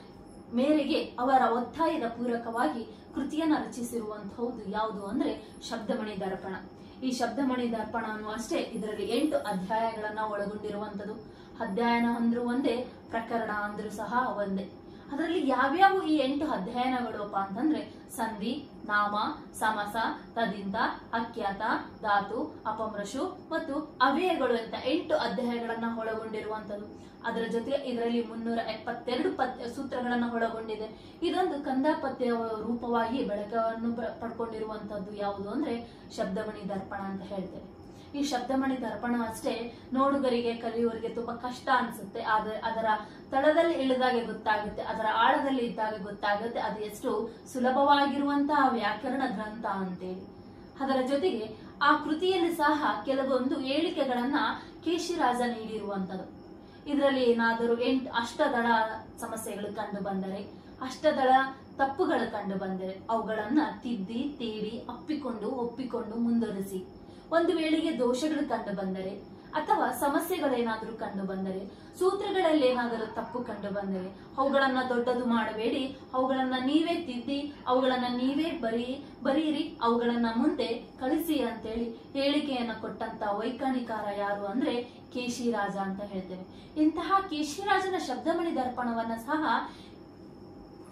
ಮೇರೆಗೆ ಅವರ ಒತ್ತಾಯದ ಪೂರಕವಾಗಿ ಕೃತಿಯನ್ನ ರಚಿಸಿರುವಂತಹದ್ದು ಯಾವುದು ಅಂದ್ರೆ ಶಬ್ದಮಣಿ ದರ್ಪಣ. ಈ ಶಬ್ದಮಣಿ ದರ್ಪಣ ಅಷ್ಟೇ ಇದರಲ್ಲಿ ಎಂಟು ಅಧ್ಯಾಯಗಳನ್ನ ಒಳಗೊಂಡಿರುವಂತದ್ದು. ಅಧ್ಯಯನ ಅಂದ್ರೂ ಒಂದೇ, ಪ್ರಕರಣ ಅಂದ್ರೂ ಸಹ ಒಂದೇ. ಅದರಲ್ಲಿ ಯಾವ್ಯಾವ ಈ ಎಂಟು ಅಧ್ಯಯನಗಳಪ್ಪ ಅಂತಂದ್ರೆ ಸಂಧಿ, ನಾಮ, ಸಮಾಸ, ತದಿಂತ, ಅಖ್ಯಾತ, ಧಾತು, ಅಪಮ್ರಶು ಮತ್ತು ಅವ್ಯಯಗಳು ಅಂತ ಎಂಟು ಅಧ್ಯಾಯಗಳನ್ನ ಒಳಗೊಂಡಿರುವಂತದ್ದು. ಅದರ ಜೊತೆಗೆ ಇದರಲ್ಲಿ ಮುನ್ನೂರ ಎಪ್ಪತ್ತೆರಡು ಪದ್ಯ ಸೂತ್ರಗಳನ್ನ ಒಳಗೊಂಡಿದೆ. ಇದೊಂದು ಕಂದಾಪದ್ಯ ರೂಪವಾಗಿ ಬೆಳಕನ್ನು ಪಡ್ಕೊಂಡಿರುವಂತದ್ದು ಯಾವುದು ಅಂದ್ರೆ ಶಬ್ದಮಣಿ ದರ್ಪಣ ಅಂತ ಹೇಳ್ತೇವೆ. ಈ ಶಬ್ದಮಣಿ ದರ್ಪಣ ಅಷ್ಟೇ ನೋಡುಗರಿಗೆ, ಕಲಿಯುವರಿಗೆ ತುಂಬಾ ಕಷ್ಟ ಅನ್ಸುತ್ತೆ. ಆದ್ರೆ ಅದರ ತಳದಲ್ಲಿ ಇಳಿದಾಗ ಗೊತ್ತಾಗುತ್ತೆ, ಅದರ ಆಳದಲ್ಲಿ ಇದ್ದಾಗ ಗೊತ್ತಾಗುತ್ತೆ ಅದು ಎಷ್ಟು ಸುಲಭವಾಗಿರುವಂತಹ ವ್ಯಾಕರಣ ಗ್ರಂಥ ಅಂತೇಳಿ. ಅದರ ಜೊತೆಗೆ ಆ ಕೃತಿಯಲ್ಲಿ ಸಹ ಕೆಲವೊಂದು ಹೇಳಿಕೆಗಳನ್ನ ಕೇಶಿರಾಜ ನೀಡಿರುವಂತದ್ದು. ಇದರಲ್ಲಿ ಏನಾದರೂ ಎಂಟು ಅಷ್ಟದಳ ಸಮಸ್ಯೆಗಳು ಕಂಡು ಬಂದರೆ, ಅಷ್ಟದಳ ತಪ್ಪುಗಳು ಕಂಡು ಬಂದರೆ ಅವುಗಳನ್ನ ತಿದ್ದಿ ತೀಡಿ ಅಪ್ಪಿಕೊಂಡು ಒಪ್ಪಿಕೊಂಡು ಮುಂದುವರಿಸಿ. ಒಂದು ವೇಳೆಗೆ ದೋಷಗಳು ಕಂಡು ಬಂದರೆ ಅಥವಾ ಸಮಸ್ಯೆಗಳೇನಾದರೂ ಕಂಡು ಬಂದರೆ, ಸೂತ್ರಗಳಲ್ಲಿ ಏನಾದರೂ ತಪ್ಪು ಕಂಡು ಬಂದರೆ ಅವುಗಳನ್ನ ದೊಡ್ಡದು ಮಾಡಬೇಡಿ, ಅವುಗಳನ್ನ ನೀವೇ ತಿದ್ದಿ ಅವುಗಳನ್ನ ನೀವೇ ಬರೀ ಬರೀರಿ ಅವುಗಳನ್ನ ಮುಂದೆ ಕಳಿಸಿ ಅಂತೇಳಿ ಹೇಳಿಕೆಯನ್ನ ಕೊಟ್ಟಂತ ವೈಕಣಿಕಾರ ಯಾರು ಅಂದ್ರೆ ಕೇಶಿರಾಜ ಅಂತ ಹೇಳ್ತೇವೆ. ಇಂತಹ ಕೇಶಿರಾಜನ ಶಬ್ದಮಣಿ ದರ್ಪಣವನ್ನ ಸಹ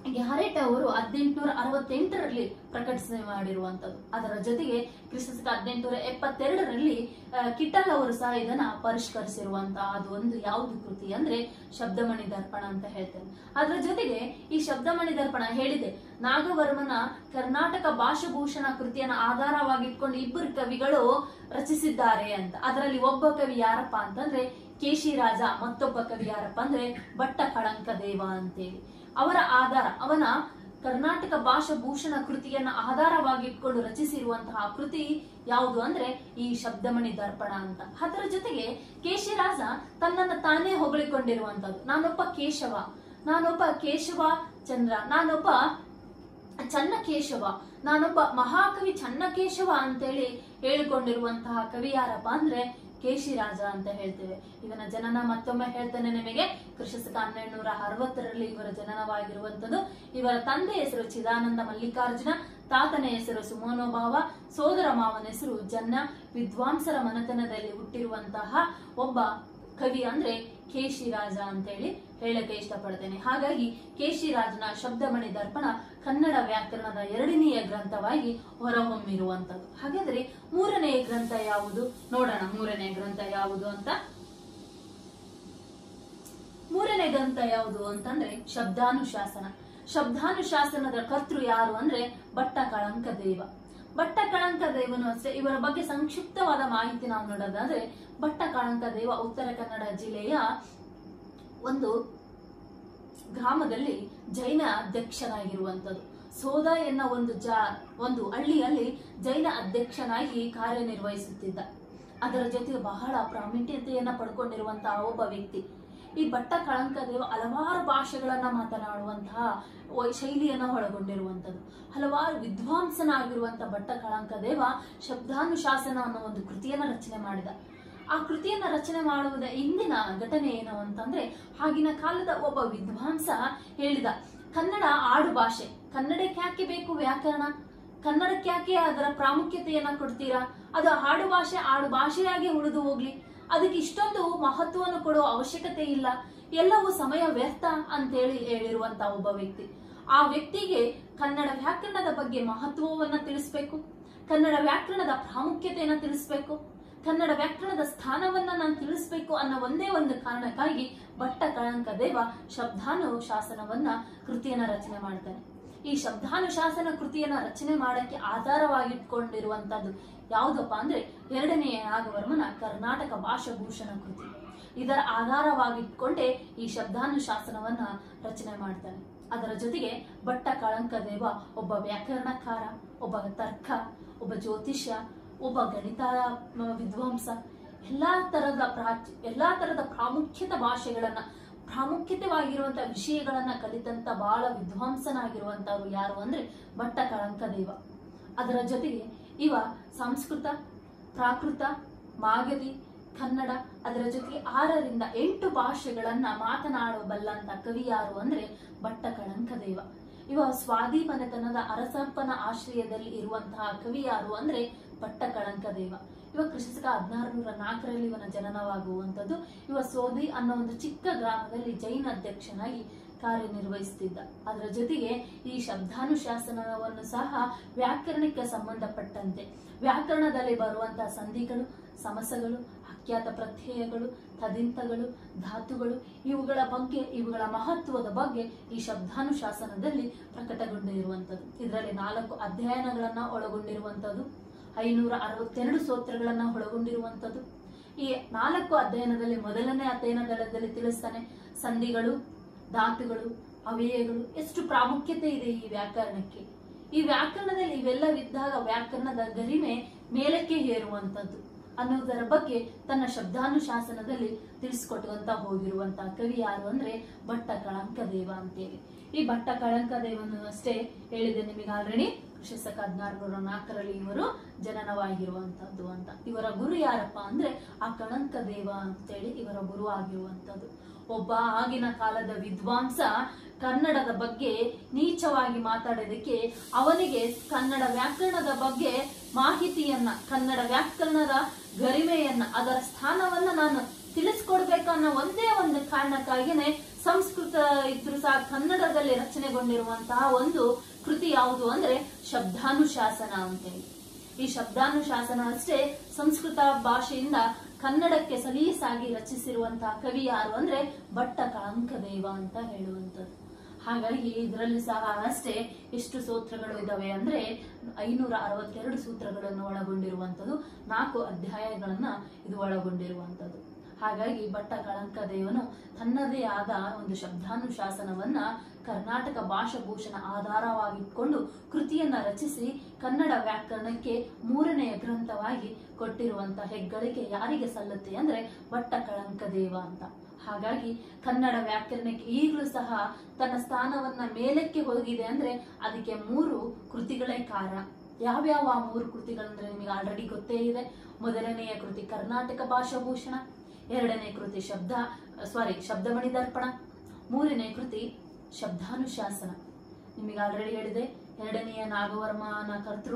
ಗ್ಯಾರೆಟ್ ಅವರು ಹದಿನೆಂಟುನೂರ ಅರವತ್ತೆಂಟರಲ್ಲಿ ಪ್ರಕಟಿಸಿ ಮಾಡಿರುವಂತದ್ದು. ಅದರ ಜೊತೆಗೆ ಕ್ರಿಸ್ತಶಕ ಹದಿನೆಂಟುನೂರ ಎಪ್ಪತ್ತೆರಡರಲ್ಲಿ ಕಿಟ್ಟಲ್ ಅವರು ಸಹ ಇದನ್ನ ಪರಿಷ್ಕರಿಸಿರುವಂತಹ ಅದು ಒಂದು ಯಾವುದು ಕೃತಿ ಅಂದ್ರೆ ಶಬ್ದಮಣಿ ದರ್ಪಣ ಅಂತ ಹೇಳ್ತೇನೆ. ಅದರ ಜೊತೆಗೆ ಈ ಶಬ್ದಮಣಿ ದರ್ಪಣ ಹೇಳಿದೆ ನಾಗವರ್ಮನ ಕರ್ನಾಟಕ ಭಾಷಭೂಷಣ ಕೃತಿಯನ್ನ ಆಧಾರವಾಗಿಟ್ಕೊಂಡು ಇಬ್ಬರು ಕವಿಗಳು ರಚಿಸಿದ್ದಾರೆ ಅಂತ. ಅದರಲ್ಲಿ ಒಬ್ಬ ಕವಿ ಯಾರಪ್ಪ ಅಂತಂದ್ರೆ ಕೇಶಿರಾಜ, ಮತ್ತೊಬ್ಬ ಕವಿ ಯಾರಪ್ಪ ಅಂದ್ರೆ ಭಟ್ಟ ಕಳಂಕ ದೇವ ಅಂತೇಳಿ. ಅವರ ಆಧಾರ ಅವನ ಕರ್ನಾಟಕ ಭಾಷಭೂಷಣ ಕೃತಿಯನ್ನ ಆಧಾರವಾಗಿಟ್ಕೊಂಡು ರಚಿಸಿರುವಂತಹ ಕೃತಿ ಯಾವುದು ಅಂದ್ರೆ ಈ ಶಬ್ದಮಣಿ ದರ್ಪಣ ಅಂತ. ಅದರ ಜೊತೆಗೆ ಕೇಶಿರಾಜ ತನ್ನನ್ನು ತಾನೇ ಹೊಗಳಿಕೊಂಡಿರುವಂತದ್ದು, ನಾನೊಬ್ಬ ಕೇಶವ, ನಾನೊಬ್ಬ ಕೇಶವ ಚಂದ್ರ, ನಾನೊಬ್ಬ ಚನ್ನಕೇಶವ, ನಾನೊಬ್ಬ ಮಹಾಕವಿ ಚನ್ನಕೇಶವ ಅಂತೇಳಿ ಹೇಳಿಕೊಂಡಿರುವಂತಹ ಕವಿ ಯಾರಪ್ಪ ಅಂದ್ರೆ ಕೇಶಿರಾಜ ಅಂತ ಹೇಳ್ತೇವೆ. ಇವನ ಜನನ ಮತ್ತೊಮ್ಮೆ ಹೇಳ್ತೇನೆ ನಿಮಗೆ, ಕ್ರಿಸ್ತಶಕ ಹನ್ನೆರಡುನೂರ ಅರವತ್ತರಲ್ಲಿ ಇವರ ಜನನವಾಗಿರುವಂತದ್ದು. ಇವರ ತಂದೆ ಹೆಸರು ಚಿದಾನಂದ ಮಲ್ಲಿಕಾರ್ಜುನ, ತಾತನ ಹೆಸರು ಸುಮನೋಭಾವ, ಸೋದರ ಮಾವನ ಹೆಸರು ಜನ್ನ. ವಿದ್ವಾಂಸರ ಮನೆತನದಲ್ಲಿ ಹುಟ್ಟಿರುವಂತಹ ಒಬ್ಬ ಕವಿ ಅಂದ್ರೆ ಕೇಶಿರಾಜ ಅಂತೇಳಿ ಹೇಳಕ್ಕೆ ಇಷ್ಟಪಡ್ತೇನೆ. ಹಾಗಾಗಿ ಕೇಶಿರಾಜನ ಶಬ್ದಮಣಿ ದರ್ಪಣ ಕನ್ನಡ ವ್ಯಾಕರಣದ ಎರಡನೆಯ ಗ್ರಂಥವಾಗಿ ಹೊರಹೊಮ್ಮಿರುವಂತದ್ದು. ಹಾಗಾದ್ರೆ ಮೂರನೆಯ ಗ್ರಂಥ ಯಾವುದು ನೋಡೋಣ. ಮೂರನೇ ಗ್ರಂಥ ಯಾವುದು ಅಂತ ಮೂರನೇ ಗ್ರಂಥ ಯಾವುದು ಅಂತಂದ್ರೆ ಶಬ್ದಾನುಶಾಸನ. ಶಬ್ದಾನುಶಾಸನದ ಕರ್ತೃ ಯಾರು ಅಂದ್ರೆ ಭಟ್ಟ ಕಳಂಕ ದೇವ. ಭಟ್ಟ ಕಳಂಕ ದೇವನು ಅಷ್ಟೇ. ಇವರ ಬಗ್ಗೆ ಸಂಕ್ಷಿಪ್ತವಾದ ಮಾಹಿತಿ ನಾವು ನೋಡೋದಾದ್ರೆ ಭಟ್ಟ ಕಳಂಕ ದೇವ ಉತ್ತರ ಕನ್ನಡ ಜಿಲ್ಲೆಯ ಒಂದು ಗ್ರಾಮದಲ್ಲಿ ಜೈನ ಅಧ್ಯಕ್ಷನಾಗಿರುವಂತದ್ದು. ಸೋದ ಎನ್ನ ಒಂದು ಜಾ ಒಂದು ಹಳ್ಳಿಯಲ್ಲಿ ಜೈನ ಅಧ್ಯಕ್ಷನಾಗಿ ಕಾರ್ಯನಿರ್ವಹಿಸುತ್ತಿದ್ದ. ಅದರ ಜೊತೆಗೆ ಬಹಳ ಪ್ರಾಮುಖ್ಯತೆಯನ್ನ ಪಡ್ಕೊಂಡಿರುವಂತಹ ಒಬ್ಬ ವ್ಯಕ್ತಿ. ಈ ಭಟ್ಟ ಕಳಂಕ ದೇವ ಹಲವಾರು ಭಾಷೆಗಳನ್ನ ಮಾತನಾಡುವಂತಹ ಶೈಲಿಯನ್ನ ಒಳಗೊಂಡಿರುವಂತದ್ದು. ಹಲವಾರು ವಿದ್ವಾಂಸನಾಗಿರುವಂತಹ ಭಟ್ಟ ಕಳಂಕ ದೇವ ಶಬ್ದಾನುಶಾಸನ ಅನ್ನೋ ಒಂದು ಕೃತಿಯನ್ನ ರಚನೆ ಮಾಡಿದ. ಆ ಕೃತಿಯನ್ನ ರಚನೆ ಮಾಡುವುದ ಹಿಂದಿನ ಘಟನೆ ಏನು ಅಂತಂದ್ರೆ, ಆಗಿನ ಕಾಲದ ಒಬ್ಬ ವಿದ್ವಾಂಸ ಹೇಳಿದ, ಕನ್ನಡ ಆಡು ಭಾಷೆ, ಕನ್ನಡಕ್ಕೆ ಯಾಕೆ ಬೇಕು ವ್ಯಾಕರಣ, ಕನ್ನಡಕ್ಕೆ ಯಾಕೆ ಅದರ ಪ್ರಾಮುಖ್ಯತೆಯನ್ನ ಕೊಡ್ತೀರಾ, ಅದು ಆಡು ಭಾಷೆ ಆಡು ಭಾಷೆಯಾಗಿ ಉಳಿದು ಹೋಗ್ಲಿ, ಅದಕ್ಕೆ ಇಷ್ಟೊಂದು ಮಹತ್ವವನ್ನು ಕೊಡುವ ಅವಶ್ಯಕತೆ ಇಲ್ಲ, ಎಲ್ಲವೂ ಸಮಯ ವ್ಯರ್ಥ ಅಂತೇಳಿ ಹೇಳಿರುವಂತ ಒಬ್ಬ ವ್ಯಕ್ತಿ. ಆ ವ್ಯಕ್ತಿಗೆ ಕನ್ನಡ ವ್ಯಾಕರಣದ ಬಗ್ಗೆ ಮಹತ್ವವನ್ನ ತಿಳಿಸ್ಬೇಕು, ಕನ್ನಡ ವ್ಯಾಕರಣದ ಪ್ರಾಮುಖ್ಯತೆಯನ್ನ ತಿಳಿಸ್ಬೇಕು, ಕನ್ನಡ ವ್ಯಾಕರಣದ ಸ್ಥಾನವನ್ನ ನಾನು ತಿಳಿಸ್ಬೇಕು ಅನ್ನೋ ಒಂದೇ ಒಂದು ಕಾರಣಕ್ಕಾಗಿ ಭಟ್ಟ ಕಳಂಕ ದೇವ ಶಬ್ದಾನುಶಾಸನವನ್ನ ಕೃತಿಯನ್ನ ರಚನೆ ಮಾಡ್ತಾನೆ. ಈ ಶಬ್ದಾನುಶಾಸನ ಕೃತಿಯನ್ನ ರಚನೆ ಮಾಡಕ್ಕೆ ಆಧಾರವಾಗಿಟ್ಕೊಂಡಿರುವಂತದ್ದು ಯಾವುದಪ್ಪ ಅಂದ್ರೆ ಎರಡನೆಯ ನಾಗವರ್ಮನ ಕರ್ನಾಟಕ ಭಾಷಭೂಷಣ ಕೃತಿ. ಇದರ ಆಧಾರವಾಗಿಟ್ಕೊಂಡೇ ಈ ಶಬ್ದಾನುಶಾಸನವನ್ನ ರಚನೆ ಮಾಡ್ತಾನೆ. ಅದರ ಜೊತೆಗೆ ಭಟ್ಟ ಕಳಂಕ ದೇವ ಒಬ್ಬ ವ್ಯಾಕರಣಕಾರ, ಒಬ್ಬ ತರ್ಕ, ಒಬ್ಬ ಜ್ಯೋತಿಷ್ಯ, ಒಬ್ಬ ಗಣಿತ ವಿದ್ವಾಂಸ, ಎಲ್ಲಾ ತರದ ಪ್ರಾಚಿ ಎಲ್ಲಾ ತರದ ಪ್ರಾಮುಖ್ಯತ ಭಾಷೆಗಳನ್ನ ಪ್ರಾಮುಖ್ಯತೆವಾಗಿರುವಂತಹ ವಿಷಯಗಳನ್ನ ಕಲಿತಂತ ಬಹಳ ವಿದ್ವಾಂಸನಾಗಿರುವಂತವ್ರು ಯಾರು ಅಂದ್ರೆ ಭಟ್ಟ ಕಳಂಕ ದೇವ. ಅದರ ಜೊತೆಗೆ ಇವ ಸಂಸ್ಕೃತ, ಪ್ರಾಕೃತ, ಮಾಗಧಿ, ಕನ್ನಡ, ಅದರ ಜೊತೆಗೆ ಆರರಿಂದ ಎಂಟು ಭಾಷೆಗಳನ್ನ ಮಾತನಾಡಬಲ್ಲಂತ ಕವಿ ಯಾರು ಅಂದ್ರೆ ಭಟ್ಟ ಕಳಂಕ ದೇವ. ಇವ ಸ್ವಾದಿ ಮನೆತನದ ಅರಸಪ್ಪನ ಆಶ್ರಯದಲ್ಲಿ ಇರುವಂತಹ ಕವಿ ಯಾರು ಅಂದ್ರೆ ಭಟ್ಟ ಕಳಂಕ ದೇವ. ಇವ ಕ್ರಿಸ್ತಶಕ ಹದಿನಾರುನೂರ ನಾಲ್ಕರಲ್ಲಿ ಇವನ ಜನನವಾಗುವಂತದ್ದು. ಇವ ಸೋದಿ ಅನ್ನೋ ಒಂದು ಚಿಕ್ಕ ಗ್ರಾಮದಲ್ಲಿ ಜೈನ ಅಧ್ಯಕ್ಷನಾಗಿ ಕಾರ್ಯನಿರ್ವಹಿಸುತ್ತಿದ್ದ. ಅದರ ಜೊತೆಗೆ ಈ ಶಬ್ದಾನುಶಾಸನವನ್ನು ಸಹ ವ್ಯಾಕರಣಕ್ಕೆ ಸಂಬಂಧಪಟ್ಟಂತೆ ವ್ಯಾಕರಣದಲ್ಲಿ ಬರುವಂತಹ ಸಂಧಿಗಳು, ಸಮಾಸಗಳು, ಅಖ್ಯಾತ ಪ್ರತ್ಯಯಗಳು, ತದಿಂತಗಳು, ಧಾತುಗಳು, ಇವುಗಳ ಬಗ್ಗೆ ಇವುಗಳ ಮಹತ್ವದ ಬಗ್ಗೆ ಈ ಶಬ್ದಾನುಶಾಸನದಲ್ಲಿ ಪ್ರಕಟಗೊಂಡಿರುವಂತದ್ದು. ಇದರಲ್ಲಿ ನಾಲ್ಕು ಅಧ್ಯಯನಗಳನ್ನ ಒಳಗೊಂಡಿರುವಂತದ್ದು, ಐನೂರ ಅರವತ್ತೆರಡು ಸ್ತೋತ್ರಗಳನ್ನ ಒಳಗೊಂಡಿರುವಂತದ್ದು. ಈ ನಾಲ್ಕು ಅಧ್ಯಯನದಲ್ಲಿ ಮೊದಲನೇ ಅಧ್ಯಯನದಲ್ಲಿ ತಿಳಿಸ್ತಾನೆ ಸಂಧಿಗಳು, ಧಾತುಗಳು, ಅವ್ಯಯಗಳು ಎಷ್ಟು ಪ್ರಾಮುಖ್ಯತೆ ಇದೆ ಈ ವ್ಯಾಕರಣಕ್ಕೆ. ಈ ವ್ಯಾಕರಣದಲ್ಲಿ ಇವೆಲ್ಲವಿದ್ದಾಗ ವ್ಯಾಕರಣದ ಗರಿಮೆ ಮೇಲಕ್ಕೆ ಏರುವಂತದ್ದು ಅನ್ನೋದರ ಬಗ್ಗೆ ತನ್ನ ಶಬ್ದಾನುಶಾಸನದಲ್ಲಿ ತಿಳಿಸಿಕೊಟ್ಟುವಂತ ಹೋಗಿರುವಂತಹ ಕವಿ ಯಾರು ಅಂದ್ರೆ ಭಟ್ಟ ಕಳಂಕ ದೇವ ಅಂತೇಳಿ. ಈ ಭಟ್ಟ ಕಳಂಕ ದೇವನು ಅಷ್ಟೇ ಹೇಳಿದೆ ನಿಮಗೆ ಆಲ್ರೆಡಿ, ಕ್ರಿಸ್ತಶಕ ಹದಿನಾರುನೂರ ನಾಲ್ಕರಲ್ಲಿ ಇವರು ಜನನವಾಗಿರುವಂತದ್ದು ಅಂತ. ಇವರ ಗುರು ಯಾರಪ್ಪ ಅಂದ್ರೆ ಆ ಕಳಂಕ ದೇವ ಅಂತೇಳಿ ಇವರ ಗುರು ಆಗಿರುವಂತದ್ದು. ಒಬ್ಬ ಆಗಿನ ಕಾಲದ ವಿದ್ವಾಂಸ ಕನ್ನಡದ ಬಗ್ಗೆ ನೀಚವಾಗಿ ಮಾತಾಡೋದಕ್ಕೆ ಅವನಿಗೆ ಕನ್ನಡ ವ್ಯಾಕರಣದ ಬಗ್ಗೆ ಮಾಹಿತಿಯನ್ನ, ಕನ್ನಡ ವ್ಯಾಕರಣದ ಗರಿಮೆಯನ್ನ, ಅದರ ಸ್ಥಾನವನ್ನ ನಾನು ತಿಳಿಸ್ಕೊಡ್ಬೇಕನ್ನೋ ಒಂದೇ ಒಂದು ಕಾರಣಕ್ಕಾಗಿನೇ ಸಂಸ್ಕೃತ ಇದ್ರೂ ಸಹ ಕನ್ನಡದಲ್ಲಿ ರಚನೆಗೊಂಡಿರುವಂತಹ ಒಂದು ಕೃತಿ ಯಾವುದು ಅಂದ್ರೆ ಶಬ್ದಾನುಶಾಸನ ಅಂತೇಳಿ. ಈ ಶಬ್ದಾನುಶಾಸನ ಅಷ್ಟೇ ಸಂಸ್ಕೃತ ಭಾಷೆಯಿಂದ ಕನ್ನಡಕ್ಕೆ ಸಲೀಸಾಗಿ ರಚಿಸಿರುವಂತಹ ಕವಿ ಯಾರು ಅಂದ್ರೆ ಭಟ್ಟ ಕಳಂಕದೇವ ಅಂತ ಹೇಳುವಂಥದ್ದು. ಹಾಗಾಗಿ ಇದರಲ್ಲಿ ಸಹ ಅಷ್ಟೇ ಎಷ್ಟು ಸೂತ್ರಗಳು ಇದಾವೆ ಅಂದ್ರೆ ಐನೂರ ಅರವತ್ತೆರಡು ಸೂತ್ರಗಳನ್ನು ಒಳಗೊಂಡಿರುವಂತದ್ದು, ನಾಲ್ಕು ಅಧ್ಯಾಯಗಳನ್ನ ಇದು ಒಳಗೊಂಡಿರುವಂತದ್ದು. ಹಾಗಾಗಿ ಭಟ್ಟ ಕಳಂಕದೇವನು ತನ್ನದೇ ಆದ ಒಂದು ಶಬ್ದಾನುಶಾಸನವನ್ನ ಕರ್ನಾಟಕ ಭಾಷಾಭೂಷಣ ಆಧಾರವಾಗಿಟ್ಕೊಂಡು ಕೃತಿಯನ್ನ ರಚಿಸಿ ಕನ್ನಡ ವ್ಯಾಕರಣಕ್ಕೆ ಮೂರನೆಯ ಗ್ರಂಥವಾಗಿ ಕೊಟ್ಟಿರುವಂತಹ ಹೆಗ್ಗಳಿಕೆ ಯಾರಿಗೆ ಸಲ್ಲುತ್ತೆ ಅಂದ್ರೆ ಭಟ್ಟ ಕಳಂಕದೇವ ಅಂತ. ಹಾಗಾಗಿ ಕನ್ನಡ ವ್ಯಾಕರಣಕ್ಕೆ ಈಗಲೂ ಸಹ ತನ್ನ ಸ್ಥಾನವನ್ನ ಮೇಲಕ್ಕೆ ಹೋಗಿದೆ ಅಂದ್ರೆ ಅದಕ್ಕೆ ಮೂರು ಕೃತಿಗಳೇ ಕಾರಣ. ಯಾವ್ಯಾವ ಆ ಮೂರು ಕೃತಿಗಳಂದ್ರೆ ನಿಮಗೆ ಆಲ್ರೆಡಿ ಗೊತ್ತೇ ಇದೆ. ಮೊದಲನೆಯ ಕೃತಿ ಕರ್ನಾಟಕ ಭಾಷಾಭೂಷಣ, ಎರಡನೇ ಕೃತಿ ಶಬ್ದ ಸಾರಿ ಶಬ್ದಮಣಿ ದರ್ಪಣ, ಮೂರನೇ ಕೃತಿ ಶಬ್ದಾನುಶಾಸನ. ನಿಮಗೆ ಆಲ್ರೆಡಿ ಹೇಳಿದೆ. ಎರಡನೆಯ ನಾಗವರ್ಮನ ಕರ್ತೃ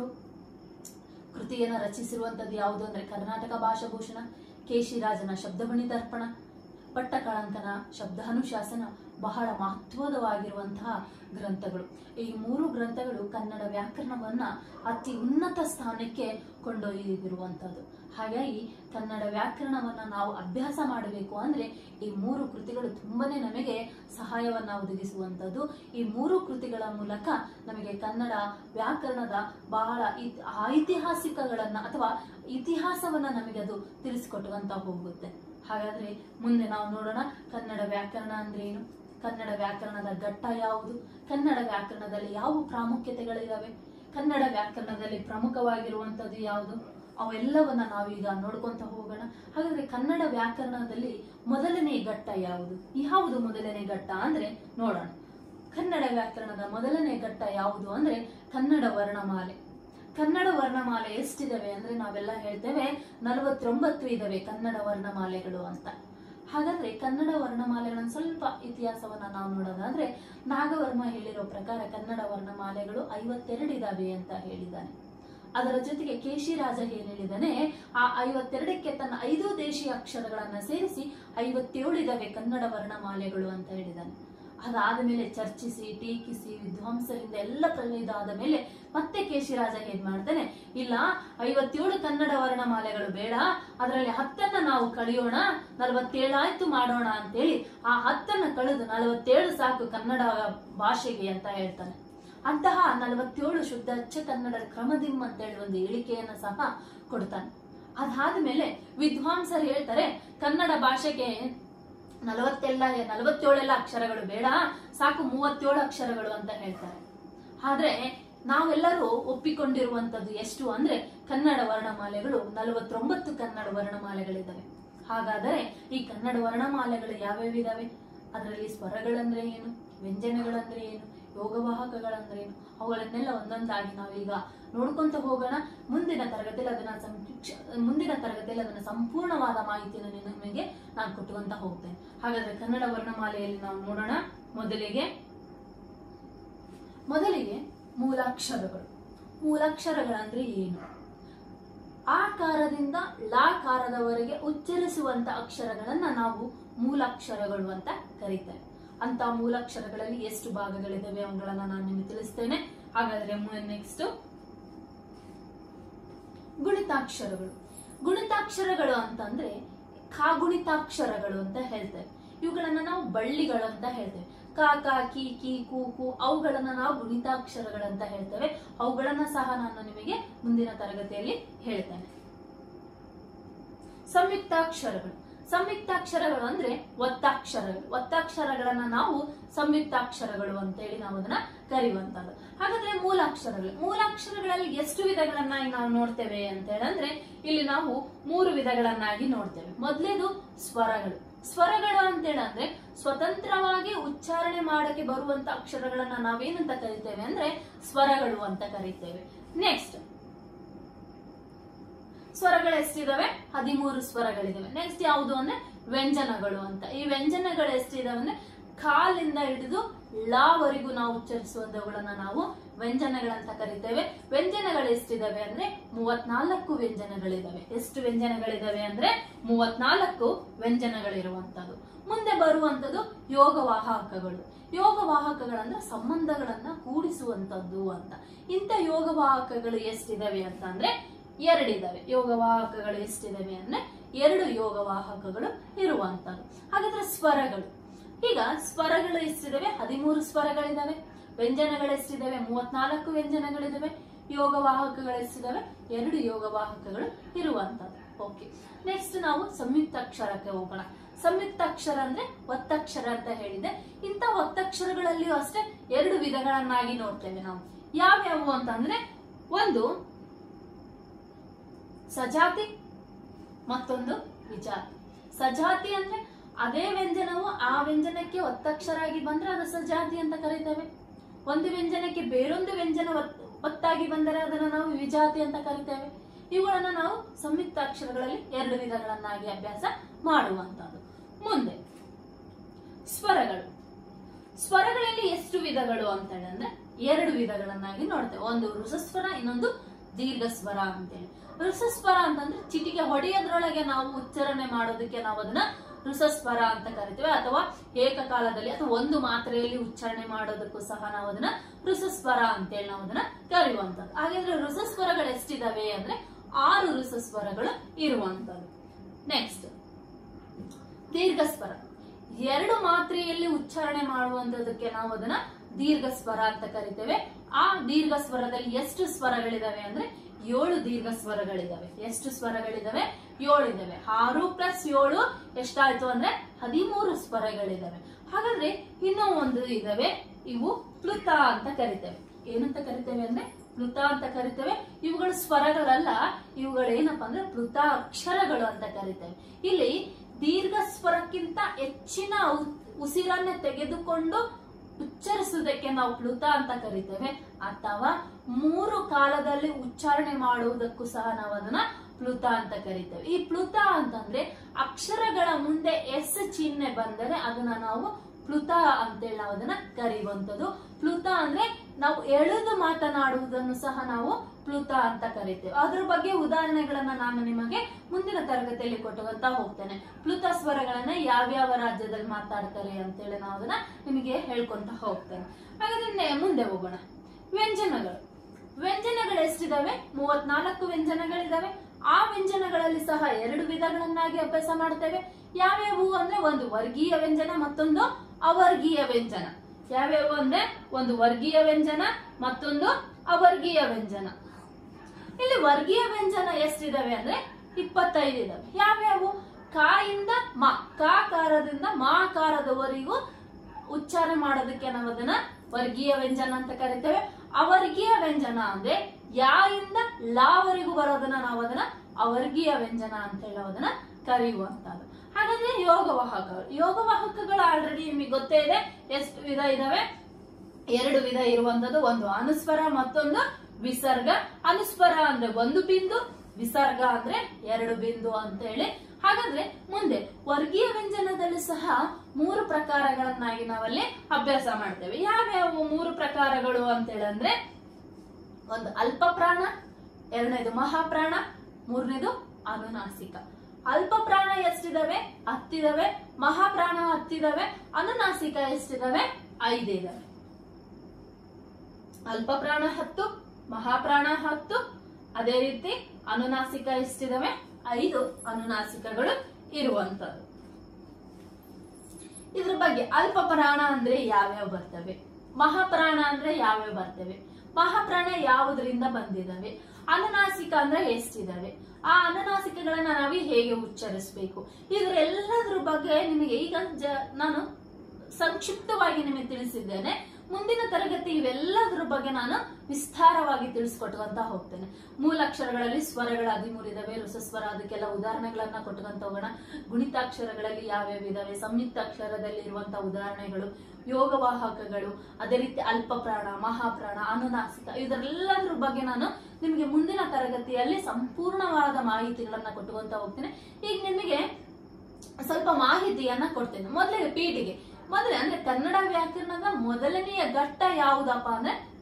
ಕೃತಿಯನ್ನ ರಚಿಸಿರುವಂತದ್ದು ಯಾವುದು ಅಂದ್ರೆ ಕರ್ನಾಟಕ ಭಾಷಾಭೂಷಣ, ಕೇಶಿರಾಜನ ಶಬ್ದಮಣಿ ದರ್ಪಣ, ಭಟ್ಟ ಕಳಂಕನ ಶಬ್ದಾನುಶಾಸನ ಬಹಳ ಮಹತ್ವದವಾಗಿರುವಂತಹ ಗ್ರಂಥಗಳು. ಈ ಮೂರು ಗ್ರಂಥಗಳು ಕನ್ನಡ ವ್ಯಾಕರಣವನ್ನ ಅತಿ ಉನ್ನತ ಸ್ಥಾನಕ್ಕೆ ಕೊಂಡೊಯ್ದಿರುವಂತದ್ದು. ಹಾಗಾಗಿ ಕನ್ನಡ ವ್ಯಾಕರಣವನ್ನ ನಾವು ಅಭ್ಯಾಸ ಮಾಡಬೇಕು ಅಂದ್ರೆ ಈ ಮೂರು ಕೃತಿಗಳು ತುಂಬಾನೇ ನಮಗೆ ಸಹಾಯವನ್ನ ಒದಗಿಸುವಂತದ್ದು. ಈ ಮೂರು ಕೃತಿಗಳ ಮೂಲಕ ನಮಗೆ ಕನ್ನಡ ವ್ಯಾಕರಣದ ಬಹಳ ಐತಿಹಾಸಿಕಗಳನ್ನ ಅಥವಾ ಇತಿಹಾಸವನ್ನ ನಮಗೆ ಅದು ತಿಳಿಸಿಕೊಟ್ಟುವಂತ ಹೋಗುತ್ತೆ. ಹಾಗಾದ್ರೆ ಮುಂದೆ ನಾವು ನೋಡೋಣ ಕನ್ನಡ ವ್ಯಾಕರಣ ಅಂದ್ರೆ ಏನು, ಕನ್ನಡ ವ್ಯಾಕರಣದ ಘಟ್ಟ ಯಾವುದು, ಕನ್ನಡ ವ್ಯಾಕರಣದಲ್ಲಿ ಯಾವ ಪ್ರಾಮುಖ್ಯತೆಗಳಿದಾವೆ, ಕನ್ನಡ ವ್ಯಾಕರಣದಲ್ಲಿ ಪ್ರಮುಖವಾಗಿರುವಂತದ್ದು ಯಾವುದು, ಅವೆಲ್ಲವನ್ನ ನಾವೀಗ ನೋಡ್ಕೊಂತ ಹೋಗೋಣ. ಹಾಗಾದ್ರೆ ಕನ್ನಡ ವ್ಯಾಕರಣದಲ್ಲಿ ಮೊದಲನೇ ಘಟ್ಟ ಯಾವುದು, ಯಾವುದು ಮೊದಲನೇ ಘಟ್ಟ ಅಂದ್ರೆ ನೋಡೋಣ. ಕನ್ನಡ ವ್ಯಾಕರಣದ ಮೊದಲನೇ ಘಟ್ಟ ಯಾವುದು ಅಂದ್ರೆ ಕನ್ನಡ ವರ್ಣಮಾಲೆ. ಕನ್ನಡ ವರ್ಣಮಾಲೆ ಎಷ್ಟಿದಾವೆ ಅಂದ್ರೆ ನಾವೆಲ್ಲ ಹೇಳ್ತೇವೆ ನಲವತ್ತೊಂಬತ್ತು ಇದಾವೆ ಕನ್ನಡ ವರ್ಣಮಾಲೆಗಳು ಅಂತ. ಹಾಗಾದ್ರೆ ಕನ್ನಡ ವರ್ಣಮಾಲೆಗಳನ್ನ ಸ್ವಲ್ಪ ಇತಿಹಾಸವನ್ನ ನಾವು ನೋಡೋದಾದ್ರೆ ನಾಗವರ್ಮ ಹೇಳಿರೋ ಪ್ರಕಾರ ಕನ್ನಡ ವರ್ಣಮಾಲೆಗಳು ಐವತ್ತೆರಡು ಇದಾವೆ ಅಂತ ಹೇಳಿದ್ದಾನೆ. ಅದರ ಜೊತೆಗೆ ಕೇಶಿರಾಜ ಏನ್ ಹೇಳಿದಾನೆ, ಆ ಐವತ್ತೆರಡಕ್ಕೆ ತನ್ನ ಐದು ದೇಶೀಯ ಅಕ್ಷರಗಳನ್ನ ಸೇರಿಸಿ ಐವತ್ತೇಳು ಇದಾವೆ ಕನ್ನಡ ವರ್ಣಮಾಲೆಗಳು ಅಂತ ಹೇಳಿದಾನೆ. ಅದಾದ ಮೇಲೆ ಚರ್ಚಿಸಿ ಟೀಕಿಸಿ ವಿದ್ವಾಂಸರಿಂದ ಎಲ್ಲ ಇದಾದ ಮೇಲೆ ಮತ್ತೆ ಕೇಶಿರಾಜ ಏನ್ ಮಾಡ್ತಾನೆ, ಇಲ್ಲ ಐವತ್ತೇಳು ಕನ್ನಡ ವರ್ಣಮಾಲೆಗಳು ಬೇಡ, ಅದರಲ್ಲಿ ಹತ್ತನ್ನ ನಾವು ಕಳೆಯೋಣ, ನಲವತ್ತೇಳಾಯ್ತು ಮಾಡೋಣ ಅಂತೇಳಿ ಆ ಹತ್ತನ್ನ ಕಳೆದು ನಲವತ್ತೇಳು ಸಾಕು ಕನ್ನಡ ಭಾಷೆಗೆ ಅಂತ ಹೇಳ್ತಾನೆ. ಅಂತಹ ನಲವತ್ತೇಳು ಶುದ್ಧ ಅಚ್ಚ ಕನ್ನಡ ಕ್ರಮದಿಮ್ ಅಂತ ಹೇಳಿ ಒಂದು ಹೇಳಿಕೆಯನ್ನ ಸಹ ಕೊಡ್ತಾನೆ. ಅದಾದ್ಮೇಲೆ ವಿದ್ವಾಂಸರು ಹೇಳ್ತಾರೆ ಕನ್ನಡ ಭಾಷೆಗೆ ನಲವತ್ತೆಲ್ಲ ನಲವತ್ತೇಳೆಲ್ಲ ಅಕ್ಷರಗಳು ಬೇಡ, ಸಾಕು ಮೂವತ್ತೇಳು ಅಕ್ಷರಗಳು ಅಂತ ಹೇಳ್ತಾರೆ. ಆದ್ರೆ ನಾವೆಲ್ಲರೂ ಒಪ್ಪಿಕೊಂಡಿರುವಂತದ್ದು ಎಷ್ಟು ಅಂದ್ರೆ ಕನ್ನಡ ವರ್ಣಮಾಲೆಗಳು ನಲವತ್ತೊಂಬತ್ತು ಕನ್ನಡ ವರ್ಣಮಾಲೆಗಳಿದಾವೆ. ಹಾಗಾದರೆ ಈ ಕನ್ನಡ ವರ್ಣಮಾಲೆಗಳು ಯಾವ್ಯಾವಿದಾವೆ, ಅದರಲ್ಲಿ ಸ್ವರಗಳಂದ್ರೆ ಏನು, ವ್ಯಂಜನಗಳಂದ್ರೆ ಏನು, ಯೋಗವಾಹಕಗಳಂದ್ರೆ ಏನು, ಅವುಗಳನ್ನೆಲ್ಲ ಒಂದೊಂದಾಗಿ ನಾವೀಗ ನೋಡ್ಕೊಂತ ಹೋಗೋಣ. ಮುಂದಿನ ತರಗತಿಯಲ್ಲಿ ಅದನ್ನ ಮುಂದಿನ ತರಗತಿಯಲ್ಲಿ ಅದನ್ನ ಸಂಪೂರ್ಣವಾದ ಮಾಹಿತಿಯನ್ನು ನಿಮಗೆ ನಾನು ಕೊಟ್ಟುಕೊಂತ ಹೋಗ್ತೇನೆ. ಹಾಗಾದ್ರೆ ಕನ್ನಡ ವರ್ಣಮಾಲೆಯಲ್ಲಿ ನಾವು ನೋಡೋಣ. ಮೊದಲಿಗೆ ಮೊದಲಿಗೆ ಮೂಲಾಕ್ಷರಗಳು. ಮೂಲಾಕ್ಷರಗಳಂದ್ರೆ ಏನು, ಆಕಾರದಿಂದ ಲಾಕಾರದವರೆಗೆ ಉಚ್ಚರಿಸುವಂತ ಅಕ್ಷರಗಳನ್ನ ನಾವು ಮೂಲಾಕ್ಷರಗಳು ಅಂತ ಕರೀತೇವೆ. ಅಂತ ಮೂಲಾಕ್ಷರಗಳಲ್ಲಿ ಎಷ್ಟು ಭಾಗಗಳಿದಾವೆ ಅವುಗಳನ್ನ ನಾನು ನಿಮಗೆ ತಿಳಿಸ್ತೇನೆ. ಹಾಗಾದ್ರೆ ನೆಕ್ಸ್ಟ್ ಗುಣಿತಾಕ್ಷರಗಳು. ಗುಣಿತಾಕ್ಷರಗಳು ಅಂತಂದ್ರೆ ಕಾಗುಣಿತಾಕ್ಷರಗಳು ಅಂತ ಹೇಳ್ತೇವೆ. ಇವುಗಳನ್ನ ನಾವು ಬಳ್ಳಿಗಳು ಅಂತ ಹೇಳ್ತೇವೆ. ಕ ಕ ಕಿ ಕಿ ಕು ಕು ಅವುಗಳನ್ನ ನಾವು ಗುಣಿತಾಕ್ಷರಗಳಂತ ಹೇಳ್ತೇವೆ. ಅವುಗಳನ್ನ ಸಹ ನಾನು ನಿಮಗೆ ಮುಂದಿನ ತರಗತಿಯಲ್ಲಿ ಹೇಳ್ತೇನೆ. ಸಂಯುಕ್ತಾಕ್ಷರಗಳು. ಸಂಯುಕ್ತಾಕ್ಷರಗಳು ಅಂದ್ರೆ ಒತ್ತಾಕ್ಷರಗಳು. ಒತ್ತಾಕ್ಷರಗಳನ್ನ ನಾವು ಸಂಯುಕ್ತಾಕ್ಷರಗಳು ಅಂತ ಹೇಳಿ ನಾವು ಅದನ್ನ ಕರೆಯುವಂತದ್ದು. ಹಾಗಾದ್ರೆ ಮೂಲಾಕ್ಷರಗಳು. ಮೂಲಾಕ್ಷರಗಳಲ್ಲಿ ಎಷ್ಟು ವಿಧಗಳನ್ನ ನಾವು ನೋಡ್ತೇವೆ ಅಂತ ಹೇಳಂದ್ರೆ ಇಲ್ಲಿ ನಾವು ಮೂರು ವಿಧಗಳನ್ನಾಗಿ ನೋಡ್ತೇವೆ. ಮೊದಲೇದು ಸ್ವರಗಳು. ಸ್ವರಗಳು ಅಂತ ಹೇಳಂದ್ರೆ ಸ್ವತಂತ್ರವಾಗಿ ಉಚ್ಚಾರಣೆ ಮಾಡಕ್ಕೆ ಬರುವಂತ ಅಕ್ಷರಗಳನ್ನ ನಾವೇನಂತ ಕರಿತೇವೆ ಅಂದ್ರೆ ಸ್ವರಗಳು ಅಂತ ಕರಿತೇವೆ. ನೆಕ್ಸ್ಟ್ ಸ್ವರಗಳು ಎಷ್ಟಿದಾವೆ, ಹದಿಮೂರು ಸ್ವರಗಳಿದಾವೆ. ನೆಕ್ಸ್ಟ್ ಯಾವುದು ಅಂದ್ರೆ ವ್ಯಂಜನಗಳು ಅಂತ. ಈ ವ್ಯಂಜನಗಳು ಎಷ್ಟಿದಾವೆ ಅಂದ್ರೆ ಕಾಲಿಂದ ಹಿಡಿದು ಲಾವರೆಗೂ ನಾವು ಉಚ್ಚರಿಸುವಂತವುಗಳನ್ನ ನಾವು ವ್ಯಂಜನಗಳಂತ ಕರಿತೇವೆ. ವ್ಯಂಜನಗಳು ಎಷ್ಟಿದಾವೆ ಅಂದ್ರೆ ಮೂವತ್ನಾಲ್ಕು ವ್ಯಂಜನಗಳಿದಾವೆ. ಎಷ್ಟು ವ್ಯಂಜನಗಳಿದಾವೆ ಅಂದ್ರೆ ಮೂವತ್ನಾಲ್ಕು ವ್ಯಂಜನಗಳಿರುವಂತದ್ದು. ಮುಂದೆ ಬರುವಂತದ್ದು ಯೋಗವಾಹಕಗಳು. ಯೋಗವಾಹಕಗಳಂದ್ರೆ ಸಂಬಂಧಗಳನ್ನ ಕೂಡಿಸುವಂತದ್ದು ಅಂತ. ಇಂಥ ಯೋಗವಾಹಕಗಳು ಎಷ್ಟಿದಾವೆ ಅಂತ ಅಂದ್ರೆ ಎರಡಿದಾವೆ. ಯೋಗವಾಹಕಗಳು ಎಷ್ಟಿದಾವೆ ಅಂದ್ರೆ ಎರಡು ಯೋಗವಾಹಕಗಳು ಇರುವಂತದ್ದು. ಹಾಗಾದ್ರೆ ಸ್ವರಗಳು, ಈಗ ಸ್ವರಗಳು ಎಷ್ಟಿದಾವೆ? ಹದಿಮೂರು ಸ್ವರಗಳಿದಾವೆ. ವ್ಯಂಜನಗಳು ಎಷ್ಟಿದಾವೆ? ಮೂವತ್ನಾಲ್ಕು ವ್ಯಂಜನಗಳಿದಾವೆ. ಯೋಗವಾಹಕಗಳು ಎಷ್ಟಿದಾವೆ? ಎರಡು ಯೋಗವಾಹಕಗಳು ಇರುವಂತದ್ದು. ಓಕೆ, ನೆಕ್ಸ್ಟ್ ನಾವು ಸಂಯುಕ್ತಾಕ್ಷರಕ್ಕೆ ಹೋಗೋಣ. ಸಂಯುಕ್ತಾಕ್ಷರ ಅಂದ್ರೆ ಒತ್ತಕ್ಷರ ಅಂತ ಹೇಳಿದೆ. ಇಂಥ ಒತ್ತಕ್ಷರಗಳಲ್ಲಿಯೂ ಅಷ್ಟೇ ಎರಡು ವಿಧಗಳನ್ನಾಗಿ ನೋಡ್ತೇವೆ ನಾವು. ಯಾವ್ಯಾವು ಅಂತಂದ್ರೆ ಒಂದು ಸಜಾತಿ, ಮತ್ತೊಂದು ವಿಜಾತಿ. ಸಜಾತಿ ಅಂದ್ರೆ ಅದೇ ವ್ಯಂಜನವು ಆ ವ್ಯಂಜನಕ್ಕೆ ಒತ್ತಕ್ಷರ ಆಗಿ ಬಂದ್ರೆ ಅದು ಸಜಾತಿ ಅಂತ ಕರೀತೇವೆ. ಒಂದು ವ್ಯಂಜನಕ್ಕೆ ಬೇರೊಂದು ವ್ಯಂಜನ ಒತ್ತಾಗಿ ಬಂದರೆ ಅದನ್ನು ನಾವು ವಿಜಾತಿ ಅಂತ ಕರಿತೇವೆ. ಇವುಗಳನ್ನ ನಾವು ಸಂಯುಕ್ತಾಕ್ಷರಗಳಲ್ಲಿ ಎರಡು ವಿಧಗಳನ್ನಾಗಿ ಅಭ್ಯಾಸ ಮಾಡುವಂತದ್ದು. ಮುಂದೆ ಸ್ವರಗಳು. ಸ್ವರಗಳಲ್ಲಿ ಎಷ್ಟು ವಿಧಗಳು ಅಂತ ಹೇಳಿದ್ರೆ ಎರಡು ವಿಧಗಳನ್ನಾಗಿ ನೋಡ್ತೇವೆ. ಒಂದು ಋಷಸ್ವರ, ಇನ್ನೊಂದು ದೀರ್ಘ ಸ್ವರ ಅಂತೇಳಿ. ಋಷಸ್ವರ ಅಂತಂದ್ರೆ ಚಿಟಿಕೆ ಹೊಡೆಯೋದ್ರೊಳಗೆ ನಾವು ಉಚ್ಚಾರಣೆ ಮಾಡೋದಕ್ಕೆ ನಾವು ಅದನ್ನ ಋಷಸ್ವರ ಅಂತ ಕರಿತೇವೆ. ಅಥವಾ ಏಕಕಾಲದಲ್ಲಿ ಅಥವಾ ಒಂದು ಮಾತ್ರೆಯಲ್ಲಿ ಉಚ್ಚಾರಣೆ ಮಾಡೋದಕ್ಕೂ ಸಹ ನಾವು ಅದನ್ನ ಋಷಸ್ವರ ಅಂತೇಳಿ ನಾವು ಅದನ್ನ ಕರೆಯುವಂತದ್ದು. ಹಾಗಾದ್ರೆ ಋಷಸ್ವರಗಳು ಎಷ್ಟಿದಾವೆ ಅಂದ್ರೆ ಆರು ಋಷಸ್ವರಗಳು ಇರುವಂತದ್ದು. ನೆಕ್ಸ್ಟ್ ದೀರ್ಘ ಸ್ವರ. ಎರಡು ಮಾತ್ರೆಯಲ್ಲಿ ಉಚ್ಚಾರಣೆ ಮಾಡುವಂತದಕ್ಕೆ ನಾವು ಅದನ್ನ ದೀರ್ಘ ಸ್ವರ ಅಂತ ಕರಿತೇವೆ. ಆ ದೀರ್ಘ ಸ್ವರದಲ್ಲಿ ಎಷ್ಟು ಸ್ವರಗಳಿದಾವೆ ಅಂದ್ರೆ ಏಳು ದೀರ್ಘ ಸ್ವರಗಳಿದಾವೆ. ಎಷ್ಟು ಸ್ವರಗಳಿದಾವೆ? ಏಳು ಇದಾವೆ. ಆರು ಪ್ಲಸ್ ಏಳು ಎಷ್ಟಾಯ್ತು ಅಂದ್ರೆ ಹದಿಮೂರು ಸ್ವರಗಳಿದಾವೆ. ಹಾಗಾದ್ರೆ ಇನ್ನೂ ಒಂದು ಇದಾವೆ, ಇವು ಪ್ಲುತ ಅಂತ ಕರಿತೇವೆ. ಏನಂತ ಕರಿತೇವೆ ಅಂದ್ರೆ ಪ್ಲುತ ಅಂತ ಕರಿತೇವೆ. ಇವುಗಳು ಸ್ವರಗಳಲ್ಲ, ಇವುಗಳು ಏನಪ್ಪಾ ಅಂದ್ರೆ ಪ್ಲುತ ಅಕ್ಷರಗಳು ಅಂತ ಕರಿತೇವೆ. ಇಲ್ಲಿ ದೀರ್ಘ ಸ್ವರಕ್ಕಿಂತ ಹೆಚ್ಚಿನ ಉಸಿರನ್ನ ತೆಗೆದುಕೊಂಡು ಉಚ್ಚರಿಸುವುದಕ್ಕೆ ನಾವು ಪ್ಲುತ ಅಂತ ಕರಿತೇವೆ. ಅಥವಾ ಮೂರು ಕಾಲದಲ್ಲಿ ಉಚ್ಚಾರಣೆ ಮಾಡುವುದಕ್ಕೂ ಸಹ ನಾವು ಅದನ್ನ ಪ್ಲುತ ಅಂತ ಕರಿತೇವೆ. ಈ ಪ್ಲುತ ಅಂತಂದ್ರೆ ಅಕ್ಷರಗಳ ಮುಂದೆ ಎಸ್ ಚಿಹ್ನೆ ಬಂದರೆ ಅದನ್ನ ನಾವು ಪ್ಲುತ ಅಂತೇಳಿ ನಾವು ಅದನ್ನ ಕರೆಯುವಂಥದ್ದು. ಪ್ಲುತ ಅಂದ್ರೆ ನಾವು ಎಳೆದು ಮಾತನಾಡುವುದನ್ನು ಸಹ ನಾವು ಪ್ಲುತ ಅಂತ ಕರಿತೇವೆ. ಅದ್ರ ಬಗ್ಗೆ ಉದಾಹರಣೆಗಳನ್ನ ನಾನು ನಿಮಗೆ ಮುಂದಿನ ತರಗತಿಯಲ್ಲಿ ಕೊಟ್ಟುವಂತ ಹೋಗ್ತೇನೆ. ಪ್ಲುತ ಸ್ವರಗಳನ್ನ ಯಾವ್ಯಾವ ರಾಜ್ಯದಲ್ಲಿ ಮಾತಾಡ್ತಾರೆ ಅಂತೇಳಿ ನಾವು ಅದನ್ನ ನಿಮಗೆ ಹೇಳ್ಕೊಂತ ಹೋಗ್ತೇನೆ. ಹಾಗಾದ್ರೆ ಮುಂದೆ ಹೋಗೋಣ. ವ್ಯಂಜನಗಳು. ವ್ಯಂಜನಗಳು ಎಷ್ಟಿದಾವೆ? ಮೂವತ್ನಾಲ್ಕು ವ್ಯಂಜನಗಳಿದಾವೆ. ಆ ವ್ಯಂಜನಗಳಲ್ಲಿ ಸಹ ಎರಡು ವಿಧಗಳನ್ನಾಗಿ ಅಭ್ಯಾಸ ಮಾಡ್ತೇವೆ. ಯಾವ್ಯಾವು ಅಂದ್ರೆ ಒಂದು ವರ್ಗೀಯ ವ್ಯಂಜನ, ಮತ್ತೊಂದು ಅವರ್ಗೀಯ ವ್ಯಂಜನ. ಯಾವ್ಯಾವು ಅಂದ್ರೆ ಒಂದು ವರ್ಗೀಯ ವ್ಯಂಜನ, ಮತ್ತೊಂದು ಅವರ್ಗೀಯ ವ್ಯಂಜನ. ಇಲ್ಲಿ ವರ್ಗೀಯ ವ್ಯಂಜನ ಎಷ್ಟಿದಾವೆ ಅಂದ್ರೆ ಇಪ್ಪತ್ತೈದು ಇದಾವೆ. ಯಾವ್ಯಾವು? ಕಾ ಇಂದ ಮ, ಕಾಕಾರದಿಂದ ಮಾಕಾರದವರೆಗೂ ಉಚ್ಚಾರ ಮಾಡೋದಕ್ಕೆ ನಾವು ಅದನ್ನ ವರ್ಗೀಯ ವ್ಯಂಜನ ಅಂತ ಕರಿತೇವೆ. ಅವರ್ಗೀಯ ವ್ಯಂಜನ ಅಂದ್ರೆ ಯಾ ಇಂದ ಲಾವರೆಗೂ ಬರೋದನ್ನ ನಾವು ಅದನ್ನ ಅವರ್ಗೀಯ ವ್ಯಂಜನ ಅಂತ ಹೇಳಿ ಅದನ್ನ ಕರೆಯುವಂತದ್ದು. ಹಾಗಾದ್ರೆ ಯೋಗವಾಹಕಗಳು. ಯೋಗವಾಹಕಗಳು ಆಲ್ರೆಡಿ ನಿಮಗೆ ಗೊತ್ತೇ ಇದೆ. ಎಷ್ಟು ವಿಧ ಇದಾವೆ? ಎರಡು ವಿಧ ಇರುವಂತದ್ದು. ಒಂದು ಅನುಸ್ವರ, ಮತ್ತೊಂದು ವಿಸರ್ಗ. ಅನುಸ್ವರ ಅಂದ್ರೆ ಒಂದು ಬಿಂದು, ವಿಸರ್ಗ ಅಂದ್ರೆ ಎರಡು ಬಿಂದು ಅಂತ ಹೇಳಿ. ಹಾಗಾದ್ರೆ ಮುಂದೆ ವರ್ಗೀಯ ವ್ಯಂಜನದಲ್ಲಿ ಸಹ ಮೂರು ಪ್ರಕಾರಗಳನ್ನಾಗಿ ನಾವಲ್ಲಿ ಅಭ್ಯಾಸ ಮಾಡ್ತೇವೆ. ಯಾವ್ಯಾವ ಮೂರು ಪ್ರಕಾರಗಳು ಅಂತ ಹೇಳಂದ್ರೆ ಒಂದು ಅಲ್ಪ ಪ್ರಾಣ, ಎರಡನೇದು ಮಹಾಪ್ರಾಣ, ಮೂರನೇದು ಅನುನಾಸಿಕ. ಅಲ್ಪ ಪ್ರಾಣ ಎಷ್ಟಿದಾವೆ? ಹತ್ತಿದಾವೆ. ಮಹಾಪ್ರಾಣ ಹತ್ತಿದಾವೆ. ಅನುನಾಸಿಕ ಎಷ್ಟಿದಾವೆ? ಐದಿದಾವೆ. ಅಲ್ಪ ಪ್ರಾಣ ಹತ್ತು, ಮಹಾಪ್ರಾಣ ಹತ್ತು, ಅದೇ ರೀತಿ ಅನುನಾಸಿಕ ಎಷ್ಟಿದಾವೆ? ಐದು ಅನುನಾಸಿಕಗಳು ಇರುವಂತದ್ದು. ಇದ್ರ ಬಗ್ಗೆ ಅಲ್ಪ ಪ್ರಾಣ ಅಂದ್ರೆ ಯಾವ್ಯಾವ ಬರ್ತವೆ, ಮಹಾಪ್ರಾಣ ಅಂದ್ರೆ ಯಾವ್ಯಾವ ಬರ್ತವೆ, ಮಹಾಪ್ರಾಣ ಯಾವುದರಿಂದ ಬಂದಿದಾವೆ, ಅನುನಾಸಿಕ ಅಂದ್ರೆ ಎಷ್ಟಿದಾವೆ, ಆ ಅನುನಾಸಿಕಗಳನ್ನ ನಾವೇ ಹೇಗೆ ಉಚ್ಚರಿಸಬೇಕು, ಇದ್ರೆಲ್ಲದ್ರ ಬಗ್ಗೆ ನಿಮಗೆ ಈಗ ನಾನು ಸಂಕ್ಷಿಪ್ತವಾಗಿ ನಿಮಗೆ ತಿಳಿಸಿದ್ದೇನೆ. ಮುಂದಿನ ತರಗತಿ ಇವೆಲ್ಲದರ ಬಗ್ಗೆ ನಾನು ವಿಸ್ತಾರವಾಗಿ ತಿಳಿಸ್ಕೊಟ್ಟುವಂತ ಹೋಗ್ತೇನೆ. ಮೂಲಾಕ್ಷರಗಳಲ್ಲಿ ಸ್ವರಗಳ ಹದಿಮೂರು ಇದಾವೆ, ಋಷಸ್ವರ ಅದಕ್ಕೆಲ್ಲ ಉದಾಹರಣೆಗಳನ್ನ ಕೊಟ್ಟುವಂತ ಹೋಗೋಣ. ಗುಣಿತಾಕ್ಷರಗಳಲ್ಲಿ ಯಾವ್ಯಾವ ಇದಾವೆ, ಸಂಯುಕ್ತಾಕ್ಷರದಲ್ಲಿ ಇರುವಂತಹ ಉದಾಹರಣೆಗಳು, ಯೋಗವಾಹಕಗಳು, ಅದೇ ರೀತಿ ಅಲ್ಪ ಪ್ರಾಣ, ಮಹಾಪ್ರಾಣ, ಅನುನಾಸಿಕ, ಇದರೆಲ್ಲದ್ರ ಬಗ್ಗೆ ನಾನು ನಿಮಗೆ ಮುಂದಿನ ತರಗತಿಯಲ್ಲಿ ಸಂಪೂರ್ಣವಾದ ಮಾಹಿತಿಗಳನ್ನ ಕೊಟ್ಟುವಂತ ಹೋಗ್ತೇನೆ. ಈಗ ನಿಮಗೆ ಸ್ವಲ್ಪ ಮಾಹಿತಿಯನ್ನ ಕೊಡ್ತೇನೆ. ಮೊದಲಿಗೆ ಪೀಠಿಗೆ ಮೊದಲೇ ಅಂದ್ರೆ ಕನ್ನಡ ವ್ಯಾಕರಣದ ಮೊದಲನೆಯ ಘಟ್ಟ ಯಾವುದಪ್ಪ ಅಂದ್ರೆ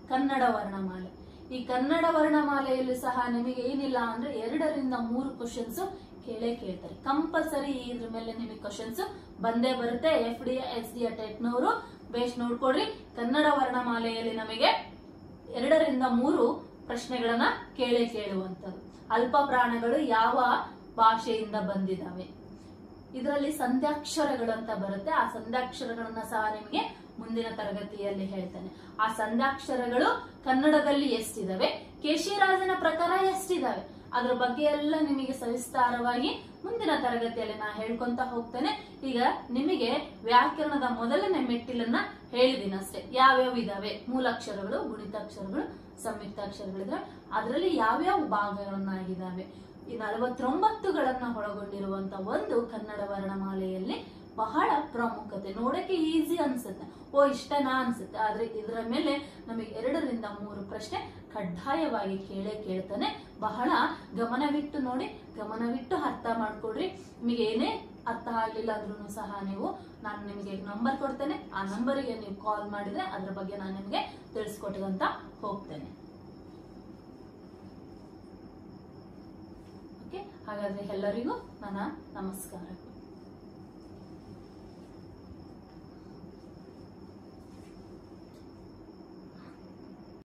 ಕನ್ನಡ ವರ್ಣಮಾಲೆ. ಈ ಕನ್ನಡ ವರ್ಣಮಾಲೆಯಲ್ಲಿ ಸಹ ನಿಮಗೆ ಏನಿಲ್ಲ ಅಂದ್ರೆ ಎರಡರಿಂದ ಮೂರು ಕ್ವಶನ್ಸ್ ಕೇಳೇ ಕೇಳ್ತಾರೆ ಕಂಪಲ್ಸರಿ. ಇದ್ರ ಮೇಲೆ ನಿಮಗೆ ಕ್ವಶನ್ಸ್ ಬಂದೇ ಬರುತ್ತೆ. ಎಫ್ ಡಿ ಎಸ್ ಡಿ ಟೆಟ್ನವರು ಬೇಸ್ ನೋಡ್ಕೊಡ್ರಿ. ಕನ್ನಡ ವರ್ಣಮಾಲೆಯಲ್ಲಿ ನಮಗೆ ಎರಡರಿಂದ ಮೂರು ಪ್ರಶ್ನೆಗಳನ್ನ ಕೇಳೇ ಕೇಳುವಂತದ್ದು. ಅಲ್ಪ ಪ್ರಾಣಗಳು ಯಾವ ಭಾಷೆಯಿಂದ ಬಂದಿದ್ದಾವೆ, ಇದರಲ್ಲಿ ಸಂಧ್ಯಾಕ್ಷರಗಳು ಅಂತ ಬರುತ್ತೆ. ಆ ಸಂಧ್ಯಾಕ್ಷರಗಳನ್ನ ಸಹ ನಿಮಗೆ ಮುಂದಿನ ತರಗತಿಯಲ್ಲಿ ಹೇಳ್ತೇನೆ. ಆ ಸಂಧ್ಯಾಕ್ಷರಗಳು ಕನ್ನಡದಲ್ಲಿ ಎಷ್ಟಿದಾವೆ, ಕೇಶಿರಾಜನ ಪ್ರಕಾರ ಎಷ್ಟಿದಾವೆ, ಅದ್ರ ಬಗ್ಗೆ ಎಲ್ಲ ನಿಮಗೆ ಸವಿಸ್ತಾರವಾಗಿ ಮುಂದಿನ ತರಗತಿಯಲ್ಲಿ ನಾ ಹೇಳ್ಕೊಂತ ಹೋಗ್ತೇನೆ. ಈಗ ನಿಮಗೆ ವ್ಯಾಕರಣದ ಮೊದಲನೇ ಮೆಟ್ಟಿಲನ್ನ ಹೇಳಿದೀನಿ ಅಷ್ಟೇ. ಯಾವ್ಯಾವ ಇದಾವೆ, ಮೂಲಾಕ್ಷರಗಳು, ಗುಣಿತಾಕ್ಷರಗಳು, ಸಂಯುಕ್ತಾಕ್ಷರಗಳಿದಾವೆ. ಅದರಲ್ಲಿ ಯಾವ್ಯಾವ ಭಾಗಗಳನ್ನಾಗಿದ್ದಾವೆ, ಈ ನಲವತ್ತೊಂಬತ್ತುಗಳನ್ನ ಒಳಗೊಂಡಿರುವಂತ ಒಂದು ಕನ್ನಡ ವರ್ಣಮಾಲೆಯಲ್ಲಿ ಬಹಳ ಪ್ರಾಮುಖ್ಯತೆ. ನೋಡಕ್ಕೆ ಈಸಿ ಅನ್ಸುತ್ತೆ, ಓ ಇಷ್ಟನಾ ಅನ್ಸುತ್ತೆ, ಆದ್ರೆ ಇದರ ಮೇಲೆ ನಮಗೆ ಎರಡರಿಂದ ಮೂರು ಪ್ರಶ್ನೆ ಕಡ್ಡಾಯವಾಗಿ ಕೇಳೇ ಕೇಳ್ತಾನೆ. ಬಹಳ ಗಮನವಿಟ್ಟು ನೋಡಿ, ಗಮನವಿಟ್ಟು ಅರ್ಥ ಮಾಡ್ಕೊಡ್ರಿ. ನಿಮಗೆ ಏನೇ ಅರ್ಥ ಆಗ್ಲಿಲ್ಲ ಅಂದ್ರೂ ಸಹ ನೀವು ನಾನು ನಿಮಗೆ ನಂಬರ್ ಕೊಡ್ತೇನೆ. ಆ ನಂಬರಿಗೆ ನೀವು ಕಾಲ್ ಮಾಡಿದ್ರೆ ಅದ್ರ ಬಗ್ಗೆ ನಾನು ನಿಮಗೆ ತಿಳಿಸ್ಕೊಟ್ಟಂತ ಹೋಗ್ತೇನೆ. ಓಕೆ, ಹಾಗಾದ್ರೆ ಎಲ್ಲರಿಗೂ ನನ್ನ ನಮಸ್ಕಾರಗಳು.